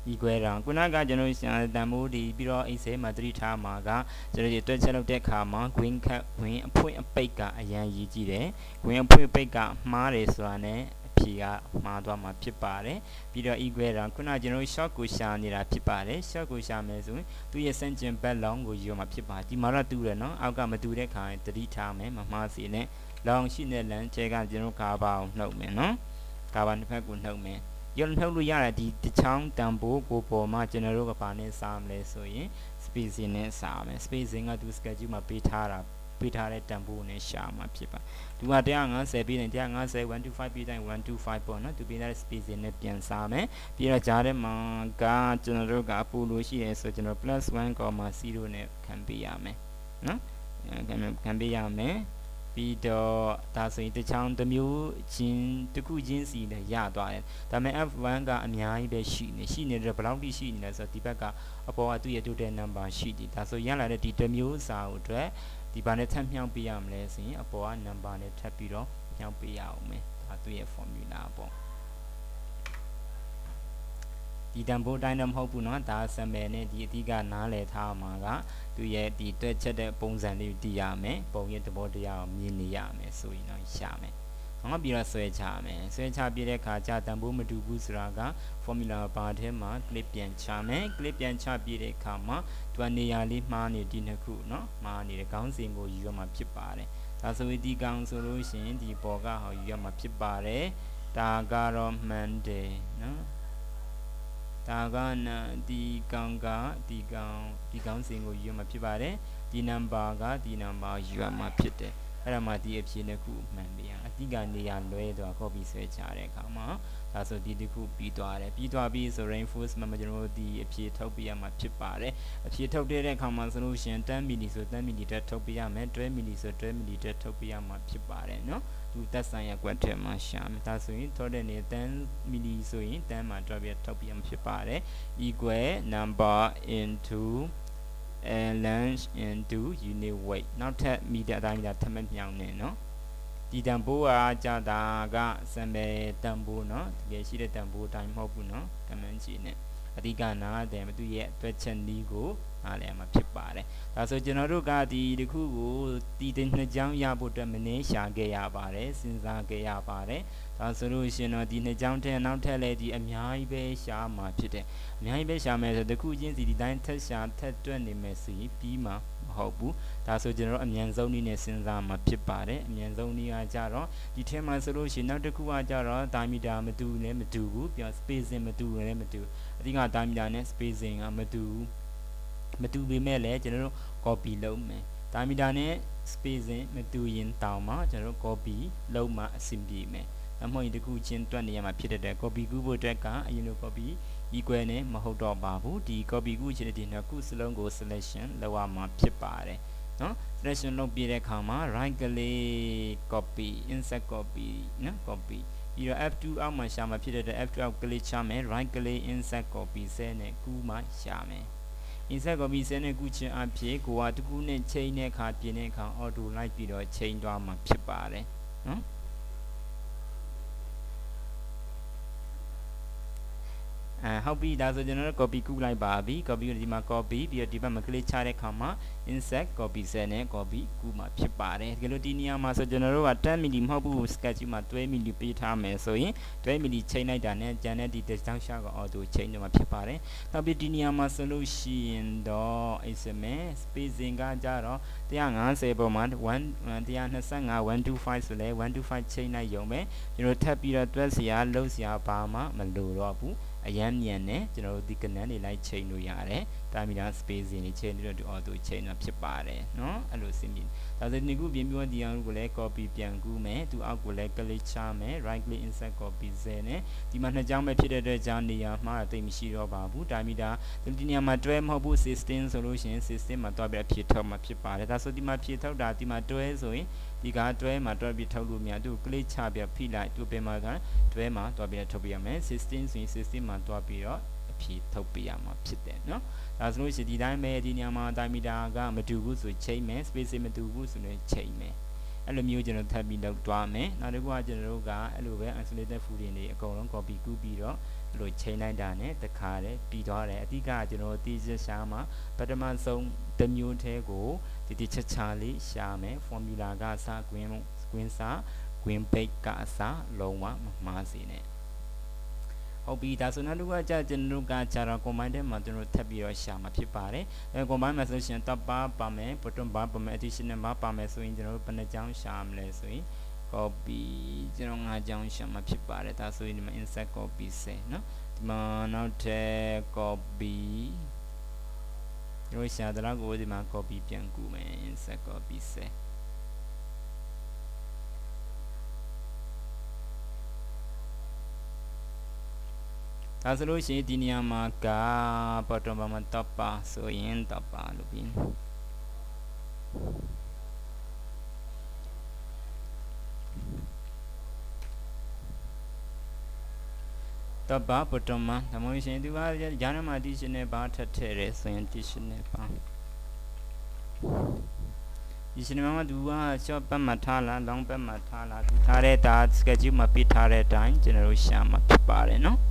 equal ရောခုနကကျွန်တော်တန်ဖိုးဒီပြီးတော့ Excel မှာသတိထားမှာကကျွန်တော်ဒီတွက်ချက်လုပ်တဲ့အခါမှာ green cut ဝင်အဖွင့်အပိတ်ကအရန်ရည်ကြည့်တယ်ဝင်အဖွင့်အပိတ်ကမှားတယ်ဆိုတာနဲ့အဖြေကမှားသွားမှာဖြစ်ပါတယ်ပြီးတော့ equal ရောခုနကျွန်တော် short ကိုရှာနေတာဖြစ်ပါတယ် short ကိုရှာမယ်ဆိုရင်သူ့ရဲ့ဆန့်ကျင်ဘက် long ကိုယူမှာဖြစ်ပါဒီမှာတော့တူတယ်နော်အောက်ကမတူတဲ့ခါရင်သတိထားမယ်မမှားစေနဲ့ long ရှိတဲ့လမ်းကျဲကကျွန်တော်ကာဘာအောင်နှုတ်မယ်နော်ကာဘာတစ်ဖက်ကိုနှုတ်မယ်ရနှုတ်လို့ရတဲ့ဒီတချောင်းတန်ဖိုးကိုပေါ်မှာကျွန်တော်တို့ကဘာနဲ့စားမလဲဆိုရင် spacing နဲ့စားမယ် spacing ကသူ schedule မှာပေးထားတဲ့တန်ဖိုးနဲ့ရှာမှာဖြစ်ပါသူက150ပြီးရင်150 125ပြီးတိုင်း125ပေါ့နော်သူပေးတဲ့ spacing နဲ့ပြန်စားမယ်ပြီးတော့ဂျားထဲမှာကကျွန်တော်တို့ကအပူလို့ရှိရဲဆိုကျွန်တော် +1,0 နဲ့ခံပေးရမယ်နော်ခံပေးရမယ်ပြီးတော့ဒါဆိုရင်တချောင်းတစ်မျိုးချင်းတစ်ခုချင်းစီနဲ့ရသွားတယ်ဒါပေမဲ့ F1 ကအများကြီးပဲရှိနေတယ်ဘယ်လောက်ထိရှိနေလဲဆိုတော့ဒီဘက်ကအပေါ်ကသူ့ရဲ့ total number ရှိတယ်ဒါဆိုရလာတဲ့ဒီတစ်မျိုးစာကိုအတွက်ဒီဘာနဲ့ထပ်မြောက်ပေးရမလဲဆိုရင်အပေါ်က number နဲ့ထပ်ပြီးတော့မြောက်ပေးရအောင်မယ်ဒါသူ့ရဲ့ formula ပေါ့ဒီတန်ဖိုးတိုင်းတော့မဟုတ်ဘူးเนาะဒါ sample နဲ့ဒီအဓိကနားလည်ထားမှာကသူရဲ့ဒီတွက်ချက်တဲ့ပုံစံလေးကိုသိရမယ်ပုံရဲ့သဘောတရားကိုမြင်နေရမယ်ဆိုရင်တော့ရှာမယ်။နောက်ပြီးတော့ဆွဲချမယ်။ဆွဲချပြတဲ့အခါကျတန်ဖိုးမတူဘူးဆိုတာက formula bar ထဲမှာ clip ပြန်ချမယ်။ clip ပြန်ချပြတဲ့အခါမှာသူကနေရာလေးမှားနေဒီနှစ်ခုเนาะမှားနေတဲ့ခေါင်းစဉ်ကိုယူရမှာဖြစ်ပါတယ်။ဒါဆိုရင်ဒီကောင်ဆိုလို့ရှိရင်ဒီပေါ်ကဟောယူရမှာဖြစ်ပါတယ်။ဒါကတော့မှန်တယ်เนาะဒါကဒီကောင်ကဒီကောင်စင်ကိုယူရမှာဖြစ်ပါတယ်ဒီ number ကဒီ number ယူရမှာဖြစ်တယ်အဲ့ဒါမှဒီအဖြေတစ်ခုမှန်ပြန်အတိကနေရာလွဲသွား copy ဆွဲချတဲ့အခါမှာဒါဆိုဒီတစ်ခုပြီးသွားတယ်ပြီးသွားပြီးဆို reinforcement မှာကျွန်တော်တို့ဒီအဖြေထုတ်ပြရမှာဖြစ်ပါတယ်အဖြေထုတ်တဲ့အခါမှာဆိုလို့ရှိရင်10 mili ဆို10 mili တက်ထုတ်ပြရမယ်12 mili ဆို12 mili တက်ထုတ်ပြရမှာဖြစ်ပါတယ်เนาะသူသက်ဆိုင်ရာကွက်ထဲမှာရှာမယ်ဒါဆိုရင်ထုတ်တဲ့နေ10 mili ဆိုရင်10မှာတွက်ပြထုတ်ပြရမှာဖြစ်ပါတယ် equal number into length into unit weight နောက်ထပ်မီတာအတိုင်းမီတာထပ်မမြောင်းနေเนาะဒီတန်ဖိုးကကြာတာက sample တန်ဖိုးเนาะတကယ်ရှိတဲ့တန်ဖိုးအတိုင်းမဟုတ်ဘူးเนาะကမန်းကြည့်နေအဓိကနားတယ်သူရဲ့အတွက်ချက်နည်းကိုနားလည်မှာဖြစ်ပါတယ်ဒါဆိုကျွန်တော်တို့ကဒီတစ်ခုကိုတီးတဲ့နှစ်ကြောင်းရဖို့အတွက်မင်းရှာခဲ့ရပါတယ်စဉ်းစားခဲ့ရပါတယ်ဒါဆိုလို့ရှင်တော့ဒီနှစ်ကြောင်းထဲနောက်ထပ်လည်းဒီအများကြီးပဲရှာမှာဖြစ်တယ်အများကြီးပဲရှာမယ်ဆိုတစ်ခုချင်းစီဒီတိုင်းထက်ရှာထက်တွက်နေမယ်ဆိုရင်ပြီးမှာမဟုတ်ဘူးဒါဆိုကျွန်တော်တို့အမြန်ဆုံးနည်းနဲ့စဉ်းစားမှာဖြစ်ပါတယ်အမြန်ဆုံးနည်းကကြတော့ဒီထဲမှာဆိုလို့ရှိရင်နောက်တစ်ခုကကြတော့ဒါမီတာမတူနဲ့မတူဘူးပြော spacing မတူနဲ့မတူအဓိကဒါမီတာနဲ့ spacing ကမတူပေမဲ့လည်းကျွန်တော်တို့ copy လုပ်မယ်ဒါမီတာနဲ့ spacing မတူရင်တောင်မှကျွန်တော်တို့ copy လုပ်မှအဆင်ပြေမယ်အမှန်တခုချင်းတွက်နေရမှာဖြစ်တဲ့ copy ကူးဖို့အတွက်ကအရင်လို copy equal နဲ့မဟုတ်တော့ပါဘူးဒီ copy ကူးချင်တဲ့ဒီနှစ်ခုစလုံးကို selection လုပ်ရမှာဖြစ်ပါတယ်နော် selection လုပ်ပြတဲ့အခါမှာ right click copy insert copy နော် copy ပြီးတော့ F2 အောက်မှာရှာမှာဖြစ်တဲ့ F2 အောက် click ချမယ် right click insert copy ဆဲနဲ့ကူးမှရှာမယ် insert copy ဆဲနဲ့ကူးချင်အဖြစ်ကိုကတခုနဲ့ချိန်တဲ့အခါပြင်တဲ့အခါ auto လိုက်ပြီးတော့ချိန်သွားမှာဖြစ်ပါတယ်နော်ဟုတ်ပြီဒါဆိုကျွန်တော်တို့ copy ကူးလိုက်ပါပြီ copy ကိုဒီမှာ copy ပြီးတော့ဒီဘက်မှာ click ချတဲ့အခါမှာ insert copy cell နဲ့ copy ကူးမှာဖြစ်ပါတယ်ဒီလိုဒီနေရာမှာဆိုကျွန်တော်တို့က10 mili မဟုတ်ဘူး sketch မှာ12 mili ပေးထားမယ်ဆိုရင်12 mili ချိန်လိုက်တာနဲ့ကျန်တဲ့ဒီ distance shot ကို auto ချိန်တော့မှာဖြစ်ပါတယ်နောက်ပြီးဒီနေရာမှာဆိုလို့ရှိရင်တော့ spacing ကကြတော့150ပေါ်မှာ125 125ဆိုလဲ125ချိန်လိုက်ရုံပဲကျွန်တော်ထပ်ပြီးတော့တွက်စရာလှုပ်စရာဘာမှမလိုတော့ဘူးအရန်မြန်နဲ့ကျွန်တော်တို့ဒီကနန်းတွေလိုက်ချိန်လို့ရတယ်တာမီတာ spacing တွေချိန်ပြီးတော့ auto ချိန်တော့ဖြစ်ပါတယ်เนาะအဲ့လိုစင်ပြီးဒါဆိုဒီခုပြင်ပြီးတော့ဒီအောင်ကိုလည်း copy ပြန်ကူးမယ်သူအောက်ကိုလည်း click ချမယ် right click insert copy ဆဲနဲ့ဒီမှာနှစ်ကြောင်းပဲဖြစ်တဲ့အတွက်ကြောင့်နေရာမှာတိတ်မရှိတော့ပါဘူးတာမီတာဒီနေရာမှာ12မဟုတ်ဘူး 16ဆိုလို့ရှိရင်16မှာတွားပြီးဖြည့်ထုတ်မှာဖြစ်ပါတယ်ဒါဆိုဒီမှာဖြည့်ထုတ်တာဒီမှာ12ဆိုရင်ဒီက12မှာတွားပြီးထုတ်လို့မြတ်သူ click ချပြဖိလိုက်သူပြင်မှာက12မှာတွားပြီးထုတ်ပြရမယ်16ဆိုရင်16မှာတွားပြီးတော့အဖြေထုတ်ပြရမှာဖြစ်တယ်เนาะဒါဆိုလို့ရှိရင်ဒီတိုင်းပဲဒီနေရာမှာတာမီတာကမတူဘူးဆိုချိန်မယ် space မတူဘူးဆိုရင်ချိန်မယ်အဲ့လိုမျိုးကျွန်တော်ထပ်ပြီးလောက်သွားမယ်နောက်တစ်ခုကကျွန်တော်တို့ကအဲ့လိုပဲ isolated fooding တွေအကုန်လုံး copy ကူးပြီးတော့အဲ့လိုချိန်လိုက်တာနဲ့တခါတည်းပြီးသွားတယ်အဓိကကျွန်တော်တီးချက်ရှာမှာပထမဆုံးတစ်မျိုးထဲကိုဒီချက်ချာလေးရှာမယ် formula ကစ green စာ green bake ကအစလုံးဝမမှားစေနဲ့ဟုတ်ပြီဒါဆိုနောက်တစ်ခုကကျွန်တော်တို့ကကြာတော့ combine ထဲမှာကျွန်တော်ထပ်ပြီးတော့ရှာမှာဖြစ်ပါတယ်အဲ combine မှာဆိုရှင် top bar ပါမယ် bottom bar ပါမယ် additional bar ပါမယ်ဆိုရင်ကျွန်တော်တို့ဘယ်နှကြောင်းရှာမလဲဆိုရင် copy ကျွန်တော်5ကြောင်းရှာမှာဖြစ်ပါတယ်ဒါဆိုရင်ဒီမှာ insert copy 10เนาะဒီမှာနောက်ထပ် copy ကျွန်တော်ရှာတဲ့လောက်ကိုဒီမှာ copy ပြန်ကူမယ် insert copy 10ဒါဆိုလို့ရှိရင်ဒီနေရာမှာက bottom bar မှာ top bar ဆိုရင် top bar လို့ပြီးtop bar bottom bar ဒါမှမဟုတ်ရှင်ဒီကဂျာနမှာ additional bar ထပ်ထည့်ရဲဆိုရင် additional bar additional bar မှာသူက short ဘက်မှာထားလား long ဘက်မှာထားလားသူထားတဲ့ဒါ schedule မှာပြထားတဲ့အတိုင်းကျွန်တော်တို့ရှာမှာဖြစ်ပါတယ်နော်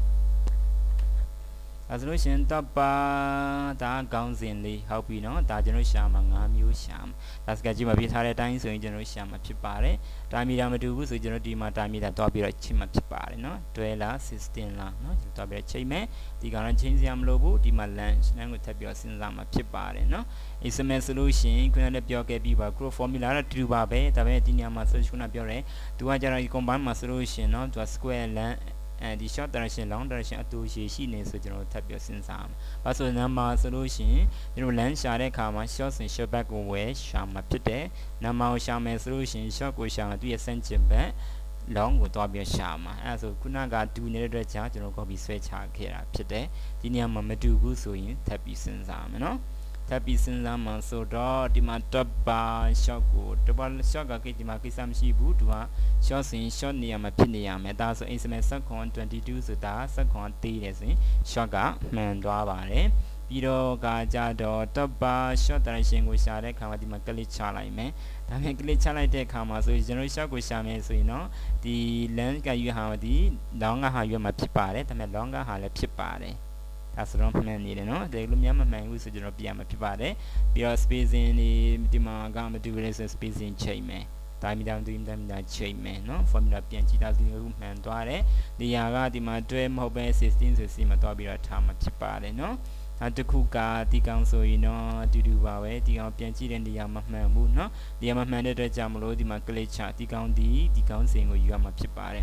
ဒါဆိုလို့ရှင် top bar ဒါခေါင်းစဉ်လေးဟုတ်ပြီနော်ဒါကျွန်တော်ရှာမှာ5မျိုးရှာမှာဒါ schedule မှာပြထားတဲ့အတိုင်းဆိုရင်ကျွန်တော်ရှာမှာဖြစ်ပါတယ်တာမီတာမတူဘူးဆိုကျွန်တော်ဒီမှာတာမီတာတွားပြီးတော့ချိန်မှာဖြစ်ပါတယ်နော်12လား16လားနော်ကျွန်တော်တွားပြီးတော့ချိန်မယ်ဒီကောင်လည်းချိန်စရာမလိုဘူးဒီမှာ lunch ကိုထပ်ပြီးတော့စဉ်းစားမှာဖြစ်ပါတယ်နော် XML ဆိုလို့ရှင်ခုနလည်းပြောခဲ့ပြီးပါ group formula တော့တူပါပဲဒါပေမဲ့ဒီနေရာမှာဆိုခုနပြောတယ်သူကကြတော့ combine မှာဆိုလို့ရှင်နော်သူက square lengthဒီ short direction long direction အတူရှိနေဆိုကျွန်တော်ထပ်ပြီးစဉ်းစားမှာ။ဘာဆို number ဆိုလို့ရှိရင်ကျွန်တော် length ရှာတဲ့အခါမှာ short ဆို short back ကိုဝယ်ရှာမှာဖြစ်တယ်။ number ကိုရှာမယ်ဆိုလို့ရှိရင် short ကိုရှာမှာသူရဲ့ center back long ကိုတွားပြီးရှာမှာ။အဲဒါဆိုခုနကတူနေတဲ့အတွက်ကြောင့်ကျွန်တော် copy ဆွဲချခဲ့တာဖြစ်တယ်။ဒီနေရာမှာမတူဘူးဆိုရင်ထပ်ပြီးစဉ်းစားမယ်နော်။ထပ်ပြီးစဉ်းစားမှာဆိုတော့ဒီမှာ top bar short ကို top bar short ကဒီမှာကိစ္စမရှိဘူးသူက short ဆိုရင် short နေရာမှာဖြစ်နေရမယ်ဒါဆို XML 22ဆိုတာ7သေးတယ်ဆိုရင် short ကမှန်သွားပါတယ်ပြီးတော့ကကြတော့ top bar short direction ကိုရှာတဲ့အခါမှာဒီမှာ click ချလိုက်မယ်ဒါပေမဲ့ click ချလိုက်တဲ့အခါမှာဆိုရင်ကျွန်တော် short ကိုရှာမယ်ဆိုရင်တော့ဒီ length ကယူဟာဒီ long ကဟာယူမှာဖြစ်ပါတယ်ဒါပေမဲ့ long ကဟာလည်းဖြစ်ပါတယ်ဒါဆိုတော့မှန်နေတယ်နော်ဒါလိုများမမှန်ဘူးဆိုကျွန်တော်ပြန်မှာဖြစ်ပါတယ်ပြီးတော့ spacing ဒီမှာကမတူရဲဆို spacing ချိန်မယ်ဒါမီတာချိန်မယ်နော် formula ပြန်ကြည့်တာဒီလိုမှန်သွားတယ်နေရာကဒီမှာ12မဟုတ်ပဲ16ဆိုစီမှာတွားပြီးတော့ထားမှာဖြစ်ပါတယ်နော်နောက်တစ်ခုကဒီကောင်ဆိုရင်တော့အတူတူပါပဲဒီကောင်ပြန်ကြည့်တဲ့နေရာမှာမှန်ဘူးနော်နေရာမှာမှန်တဲ့အတွက်ကြောင့်မလို့ဒီမှာ click ချဒီကောင်စင်ကိုယူရမှာဖြစ်ပါတယ်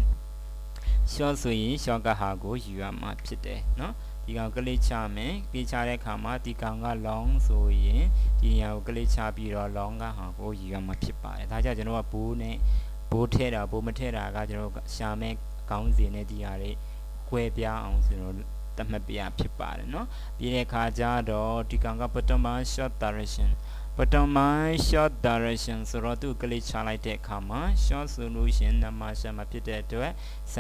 short ဆိုရင် short ကဟာကိုယူရမှာဖြစ်တယ်နော်ဒီကောင် click ချမယ်click ချတဲ့အခါမှာဒီကောင်က long ဆိုရင်ဒီနေရာကို click ချပြီးတော့ long ကဟာကိုယူရမှာဖြစ်ပါတယ်ဒါကြောင့်ကျွန်တော်ကဘိုးနဲ့ဘိုးထဲတာဘိုးမထဲတာကကျွန်တော်ရှာမဲ့ခေါင်းစဉ်နဲ့ဒီဟာတွေကွဲပြားအောင်ကျွန်တော်တတ်မှတ်ပြဖြစ်ပါတယ်เนาะပြီးတဲ့အခါကျတော့ဒီကောင်က bottom bar short direction bottom bar short direction ဆိုတော့သူ click ချလိုက်တဲ့အခါမှာ short solution နံပါတ်ရှာမှာဖြစ်တဲ့အတွက်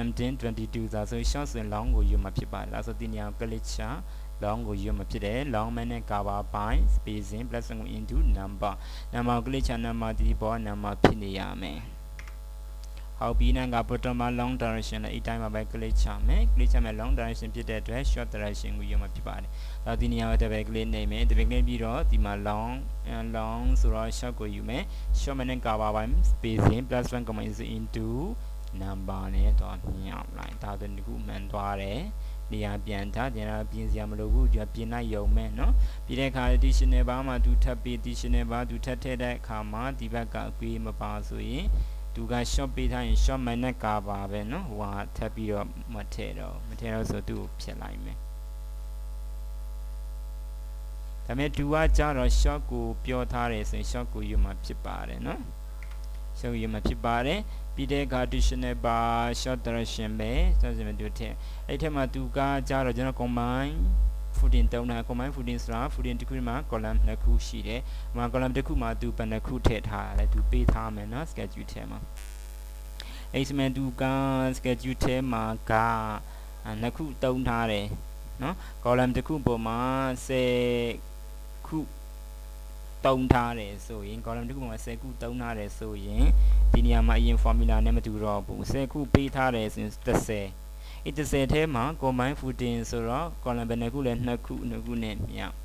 1722ဒါဆို short ဆို long ကိုယူမှာဖြစ်ပါတယ်ဒါဆိုဒီနေရာ click ချlong ကိုယူမှာဖြစ်တယ် long မဲနဲ့ cover by spacing plus into number ကို click ချ number ဒီပေါ် number ဖြစ်နေရမယ်ဟုတ်ပြီနာက bottom bar long direction နဲ့အတိုင်းမှာပဲ click ချမယ် click ချမယ် long direction ဖြစ်တဲ့အတွက် short direction ကိုယူမှာဖြစ်ပါတယ်ဒါဒီနေရာကို double click နေမယ် double click ပြီးတော့ဒီမှာ long ဆိုတော့ short ကိုယူမယ် short နဲ့ cover by spacing plus 1 into number နဲ့တော့ညှောက်လိုက်ဒါဆိုဒီခုမှန်သွားတယ်နေရာပြန်ထားကျန်တာပြင်စရာမလိုဘူးကြပြင်လိုက်ရုံပဲเนาะပြီးတဲ့အခါ additional bar မှာသူထပ်ပြီး additional bar သူထပ်ထည့်တဲ့အခါမှာဒီဘက်ကအကွေးမပါဆိုရင်သူက short ပေးထားရင် short နဲ့ cover ပဲเนาะဟိုဟာထပ်ပြီးတော့မထည့်တော့ဆိုသူ့ကိုဖြတ်လိုက်မယ်ဒါပေမဲ့သူကကြတော့ short ကိုပြောထားတယ်ဆိုရင် short ကိုယူမှာဖြစ်ပါတယ်เนาะ short ယူမှာဖြစ်ပါတယ်ပြီးတဲ့အခါ additional bar short direction ပဲဆက်စမတူထည့်အဲ့ထက်မှာသူကကြတော့ကျွန်တော် combine footing တုံးတာ combine footing ဆိုတာ footing တစ်ခုမှာ column နှစ်ခုရှိတယ်။မှာ column တစ်ခုမှာသူဘယ်နှခုထည့်ထားလဲသူပေးထားမယ်နော် schedule ထဲမှာ XML သူက schedule ထဲမှာကနှစ်ခုတုံးထားတယ်နော် column တစ်ခုပေါ်မှာ10ခုတုံးထားတယ်ဆိုရင် column တစ်ခုမှာ10ခုတုံးထားတယ်ဆိုရင်ဒီနေရာမှာအရင် formula နဲ့မတူတော့ဘူး10ခုပေးထားတယ်ဆိုရင်30အဲ့30ထဲမှာ combine footing ဆိုတော့ column ဘယ်နှခုလဲ2ခုနဲ့မြောက်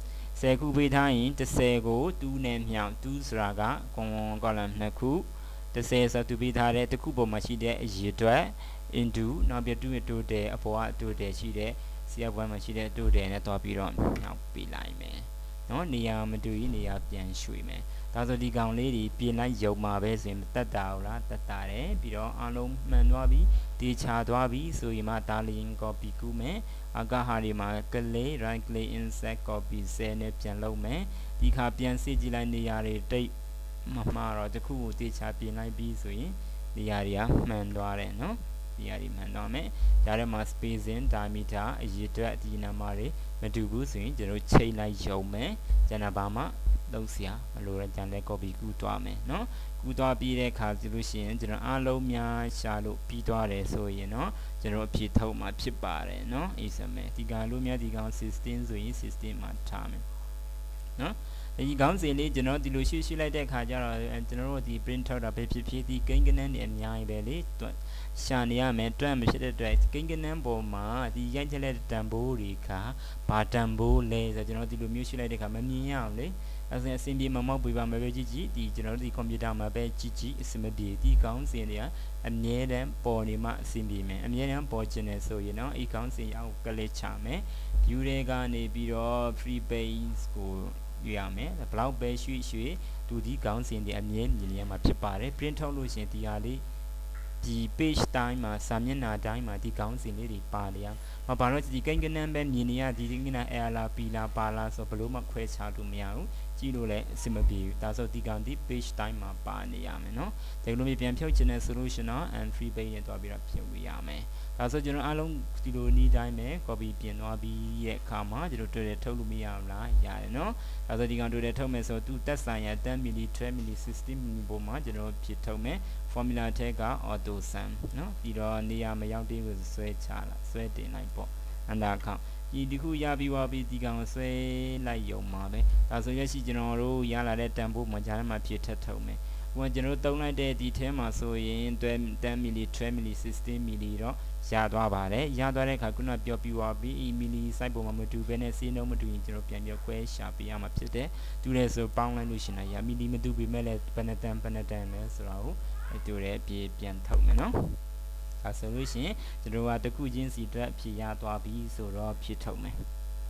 10ခုပေးထားရင်30ကို2နဲ့မြောက်2ဆိုတာက column 2ခု30ဆိုသူပေးထားတဲ့တစ်ခုပေါ်မှာရှိတဲ့အရေအတွက် into နောက်ပြ2ရဲ့ total အပေါ်က total ရှိတဲ့ CF1 မှာရှိတဲ့ total နဲ့တွားပြီးတော့နောက်ပေးလိုက်မယ်နော်နေရာမတူရင်နေရာပြန်ရွှေ့မယ်ဒါဆိုဒီကောင်လေးတွေပြင်လိုက်ရုံမှာပဲဆိုရင်တက်တာဟုတ်လားတက်တာတယ်ပြီးတော့အားလုံးမှန်သွားပြီတေချာသွားပြီဆိုရင်မှဒါလေး copy ကူးမယ်အကဟာတွေမှာ click right click insert copy cell နဲ့ပြန်လုပ်မယ်ဒီခါပြန်စစ်ကြည့်လိုက်နေရာတွေတိတ်မမှားတော့တခုကိုတေချာပြင်လိုက်ပြီးဆိုရင်နေရာတွေကမှန်သွားတယ်နော်နေရာတွေမှန်သွားမယ်ဒါထဲမှာ spacing diameter အရေအတွက်ဒီနံပါတ်တွေမတူဘူးဆိုရင်ကျွန်တော်ချိန်လိုက်ရုံမယ်ကျန်တာဘာမှလုံးစရာမလိုတော့ကျန်တဲ့ copy ကူးသွားမယ်နော်ကူးသွားပြီးတဲ့အခါကြည့်လို့ရှိရင်ကျွန်တော်အားလုံးများရှာလို့ပြီးသွားတယ်ဆိုရင်နော်ကျွန်တော်အဖြေထုတ်မှာဖြစ်ပါတယ်နော်အေးစမယ်ဒီကောင်လို့များဒီကောင်16ဆိုရင်16မှာထားမယ်နော်ဒီကောင်းစဉ်လေးကျွန်တော်ဒီလိုရှင်းလိုက်တဲ့အခါကျတော့ကျွန်တော်တို့ဒီ print ထောက်တာပဲဖြစ်ဖြစ်ဒီကိန်းကနန်းတွေအများကြီးပဲလေရှာနေရမယ်တွက်မဖြစ်တဲ့အတွက်ကိန်းကနန်းပေါ်မှာဒီရိုက်ချက်တဲ့တန်ဖိုးတွေကဘာတန်ဖိုးလဲဆိုတော့ကျွန်တော်ဒီလိုမျိုးရှင်းလိုက်တဲ့အခါမမြင်ရအောင်လေအဲဆိုရင်အဆင်ပြေမမောက်ပြပါမယ်ပဲကြည့်ဒီကျွန်တော်တို့ဒီကွန်ပျူတာမှာပဲကြည့်အဆင်မပြေဒီကောင်းစဉ်တွေကအမြဲတမ်းပေါ်နေမှအဆင်ပြေမယ်အမြဲတမ်းပေါ်ကျင်နေဆိုရင်တော့ဒီကောင်းစဉ်ရောက်ကလေးချမယ် view တွေကနေပြီးတော့ free page ကိုယူရမယ်ဘလောက်ပဲရွှေ့တူဒီကောင်းစဉ်တွေအမြဲမြင်ရမှာဖြစ်ပါတယ် print ထုတ်လို့ရှင်ဒီဟာလေးဒီ page တိုင်းမှာစာမျက်နှာတိုင်းမှာဒီကောင်းစဉ်လေးတွေပါနေရမှာဘာလို့ဒီကိန်းကနန်းပဲမြင်နေရဒီကိန်းကနန်း L လား P လားပါလားဆိုဘလို့မှခွဲခြားလို့မရဘူးကြည့်လို့လည်းအဆင်မပြေဘူးဒါဆိုဒီကောင်ဒီ page တိုင်းမှာပါနေရမယ်နော်ဒီလိုမျိုးပြန်ဖြုတ်ချင်တဲ့ solution တော့ and free page နဲ့တွားပြီးတော့ဖြုတ်ရမယ်ဒါဆိုကျွန်တော်အားလုံးဒီလိုနည်းတိုင်းပဲ copy ပြင်သွားပြီးရဲ့အခါမှာကျွန်တော်တွေ့တယ်ထုတ်လို့မရဘူးလားရတယ်နော်ဒါဆိုဒီကောင်တွေ့တယ်ထုတ်မယ်ဆိုသူတက်ဆိုင်ရ10 milli 12 milli 60 milli ပုံမှာကျွန်တော်ဖြစ်ထုတ်မယ် formula ထဲက auto sum နော်ပြီးတော့နေရာမရောက်သေးဘူးဆွဲချလာဆွဲတင်လိုက်ပေါ့ under account ဒီခုရပြီးသွားပြီးဒီကောင်ဆွဲလိုက်ရုံမှာပဲဒါဆိုရရှိကျွန်တော်တို့ရလာတဲ့တန်ဖိုးမှာဂျာထဲမှာဖြစ်ထပ်ထုတ်မယ်ဟိုကျွန်တော်တို့တုံးလိုက်တဲ့ဒီထဲမှာဆိုရင်10 milli 12 milli 16 milli တော့ရသွားပါတယ်ရသွားတဲ့အခါခုနပြောပြီးသွားပြီး milli site ပုံမှာမတူဘဲနဲ့စီးနှုံးမတူရင်ကျွန်တော်ပြန်ပြောခွဲရှာပေးရမှာဖြစ်တယ်တူတယ်ဆိုပေါင်းလိုက်လို့ရှင်ရ milli မတူပေမဲ့လည်းဘယ်နှတန်လဲဆိုတော့တူတယ်အပြေပြန်ထုတ်မယ်နော်ဒါဆိုလို့ရှိရင်ကျွန်တော်ကတခုချင်းစီအတွက်ဖြည့်ရသွားပြီဆိုတော့ဖြည့်ထုတ်မယ်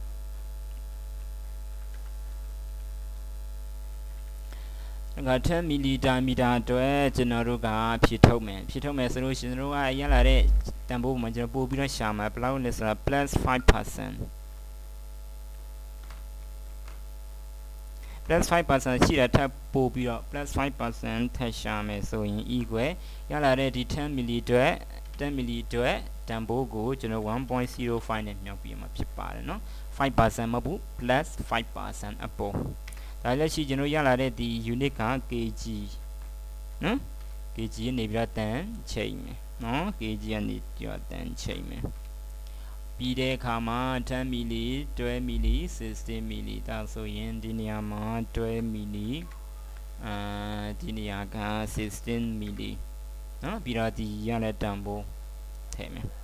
ငါ10 milli diameter အတွက်ကျွန်တော်တို့ကဖြည့်ထုတ်မယ်ဆိုလို့ရှိရင်ကျွန်တော်ကရလာတဲ့တန်ဖိုးမှာကျွန်တော်ပို့ပြီးတော့ရှာမှာဘယ်လောက်လဲဆိုတော့ +5% +5% ရှိတာထပ်ပို့ပြီးတော့ +5% ထပ်ရှာမယ်ဆိုရင် equal ရလာတဲ့ဒီ10 milli အတွက်10 milli အတွက်တန်ဖိုးကိုကျွန်တော် 1.05 နဲ့မြောက်ပြီးမှဖြစ်ပါတယ်နော် 5% မဟုတ်ဘူး +5% အပေါ်ဒါလည်းရှိကျွန်တော်ရလာတဲ့ဒီ unit က kg နော် kg နေပြီးတော့တန်ချိန်မယ်နော် kg ကနေပြီးတော့တန်ချိန်မယ်ပြီးတဲ့အခါမှာ10 milli 12 milli 16 milli ဒါဆိုရင်ဒီနေရာမှာ12 milli ဒီနေရာက16 milli နော်ပြီးတော့ဒီရတဲ့တန်ဖိုးထည့်မယ်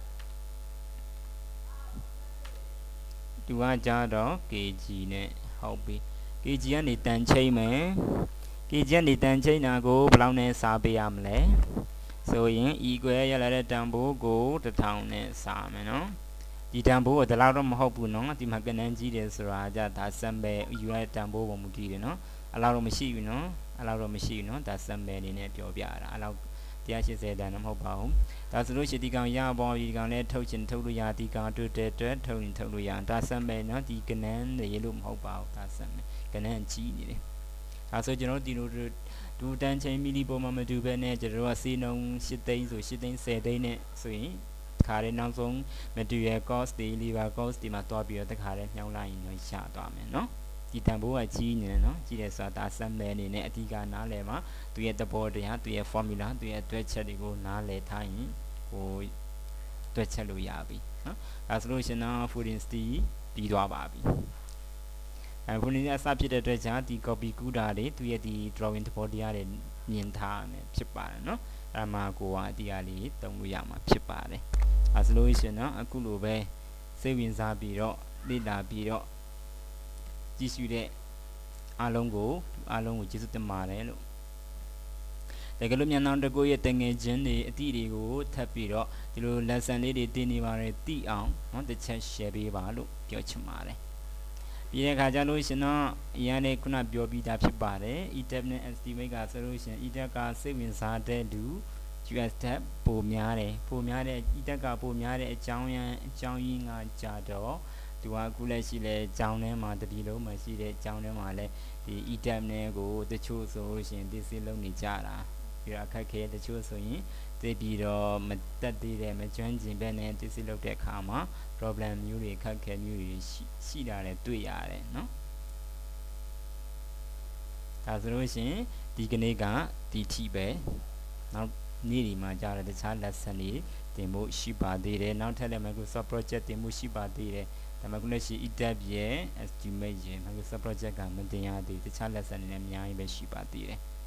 သူကကြတော့ kg နဲ့ဟုတ်ပြီ kg ကနေတန်ချိန်မယ် kg ကနေတန်ချိန်တာကိုဘယ်လောက်နဲ့စားပေးရမလဲဆိုရင် equal ရလာတဲ့တန်ဖိုးကို1000နဲ့စားမယ်နော်ဒီတန်ဖိုးကဒီလောက်တော့မဟုတ်ဘူးနော်ဒီမှာကနန်းကြီးတယ်ဆိုတာကြဒါ sample ယူရတဲ့တန်ဖိုးပုံမူတည်တယ်နော်အဲ့လောက်တော့မရှိဘူးနော်ဒါ sample အနေနဲ့ပြောပြတာအဲ့လောက်180တန်တော့မဟုတ်ပါဘူးဒါဆိုလို့ရှိရင်ဒီကောင်ရပေါ်ဒီကောင်လည်းထုတ်ချင်ထုတ်လို့ရဒီကောင်တွေ့တဲ့အတွက်ထုတ်ရင်ထုတ်လို့ရဒါ sample နော်ဒီကနန်းတွေလို့မဟုတ်ပါဘူးဒါ sample ကနန်းကြီးနေတယ်ဒါဆိုကျွန်တော်ဒီလိုဒူတန်ချိန်မီလီပုံမှာမတူဘဲနဲ့ကျွန်တော်ကစီနှုံ8သိန်းဆို8သိန်း10သိန်းနဲ့ဆိုရင်ခါရဲနောက်ဆုံး material cost တွေ labor cost တွေမှာတွားပြီးတော့တခါရဲမြှောင်းလိုက်ရင်တော့ရသွားမယ်နော်ဒီတန်ဖိုးကကြီးနေတယ်နော်ကြီးတယ်ဆိုတာဒါ sample အနေနဲ့အဓိကနားလည်မှာသူရဲ့သဘောတရားသူရဲ့ formula သူရဲ့တွဲချက်တွေကိုနားလည်ထားရင်ကိုတွဲချက်လို့ရပြီနော်ဒါဆိုလို့ရှင်တော့ footing ပြီးသွားပါပြီခုနေ့အစဖြစ်တဲ့အတွက်ကြောင့်ဒီ copy ကူးတာတွေသူရဲ့ဒီ drawing သဘောတရားတွေမြင်ထားမယ်ဖြစ်ပါတယ်နော်အဲ့မှာကိုကအတီးအလေးသုံးလို့ရမှာဖြစ်ပါတယ်အဲဆိုလို့ရှိရင်နော်အခုလိုပဲစိတ်ဝင်စားပြီးတော့လေ့လာပြီးတော့ကြည့်ရှုတဲ့အားလုံးကိုကျေးဇူးတင်ပါတယ်လို့တကယ်လို့မြန်နောင်တကူရဲ့တငယ်ချင်းတွေအတီးတွေကိုထပ်ပြီးတော့ဒီလို lesson လေးတွေတင်နေပါတယ်သိအောင်နော်တစ်ချက် share ပေးပါလို့ပြောချင်ပါတယ်ပြီးတဲ့အခါကျလို့ရှင်တော့အရင်လေးခုနပြောပြီးသားဖြစ်ပါတယ် ETAP နဲ့ estimate ကဆိုလို့ရှင် ETAP ကစိတ်ဝင်စားတဲ့လူ US tab ပိုများတယ်ETAP ကပိုများတဲ့အကြောင်းရင်းကကြတော့သူကအခုလက်ရှိလဲကျောင်းထဲမှာတပီလုံးမှာရှိတဲ့ကျောင်းထဲမှာလဲဒီ ETAP နဲ့ကိုတချို့ဆိုလို့ရှင်သိစေလုံးနေကြတာပြီးတော့အခက်ခဲတချို့ဆိုရင်သိပြီးတော့မတက်သေးတဲ့မကျွမ်းကျင်ဘဲနဲ့သိစေလုပ်တဲ့အခါမှာ problem မျိုးတွေအခက်ခဲမျိုးတွေရှိတာလည်းတွေ့ရတယ်နော်ဒါဆိုလို့ရှင်ဒီကနေ့ကဒီထိပဲနောက်နေ့ဒီမှာကြားတဲ့တခြား lesson တွေတင်ဖို့ရှိပါသေးတယ်နောက်ထပ်လည်း Microsoft project တင်ဖို့ရှိပါသေးတယ်ဒါမှမဟုတ်လည်းရှိ ETAP ရဲ့ estimate ရဲ့ Microsoft project ကမတင်ရသေးတခြား lesson တွေလည်းအများကြီးပဲရှိပါသေးတယ်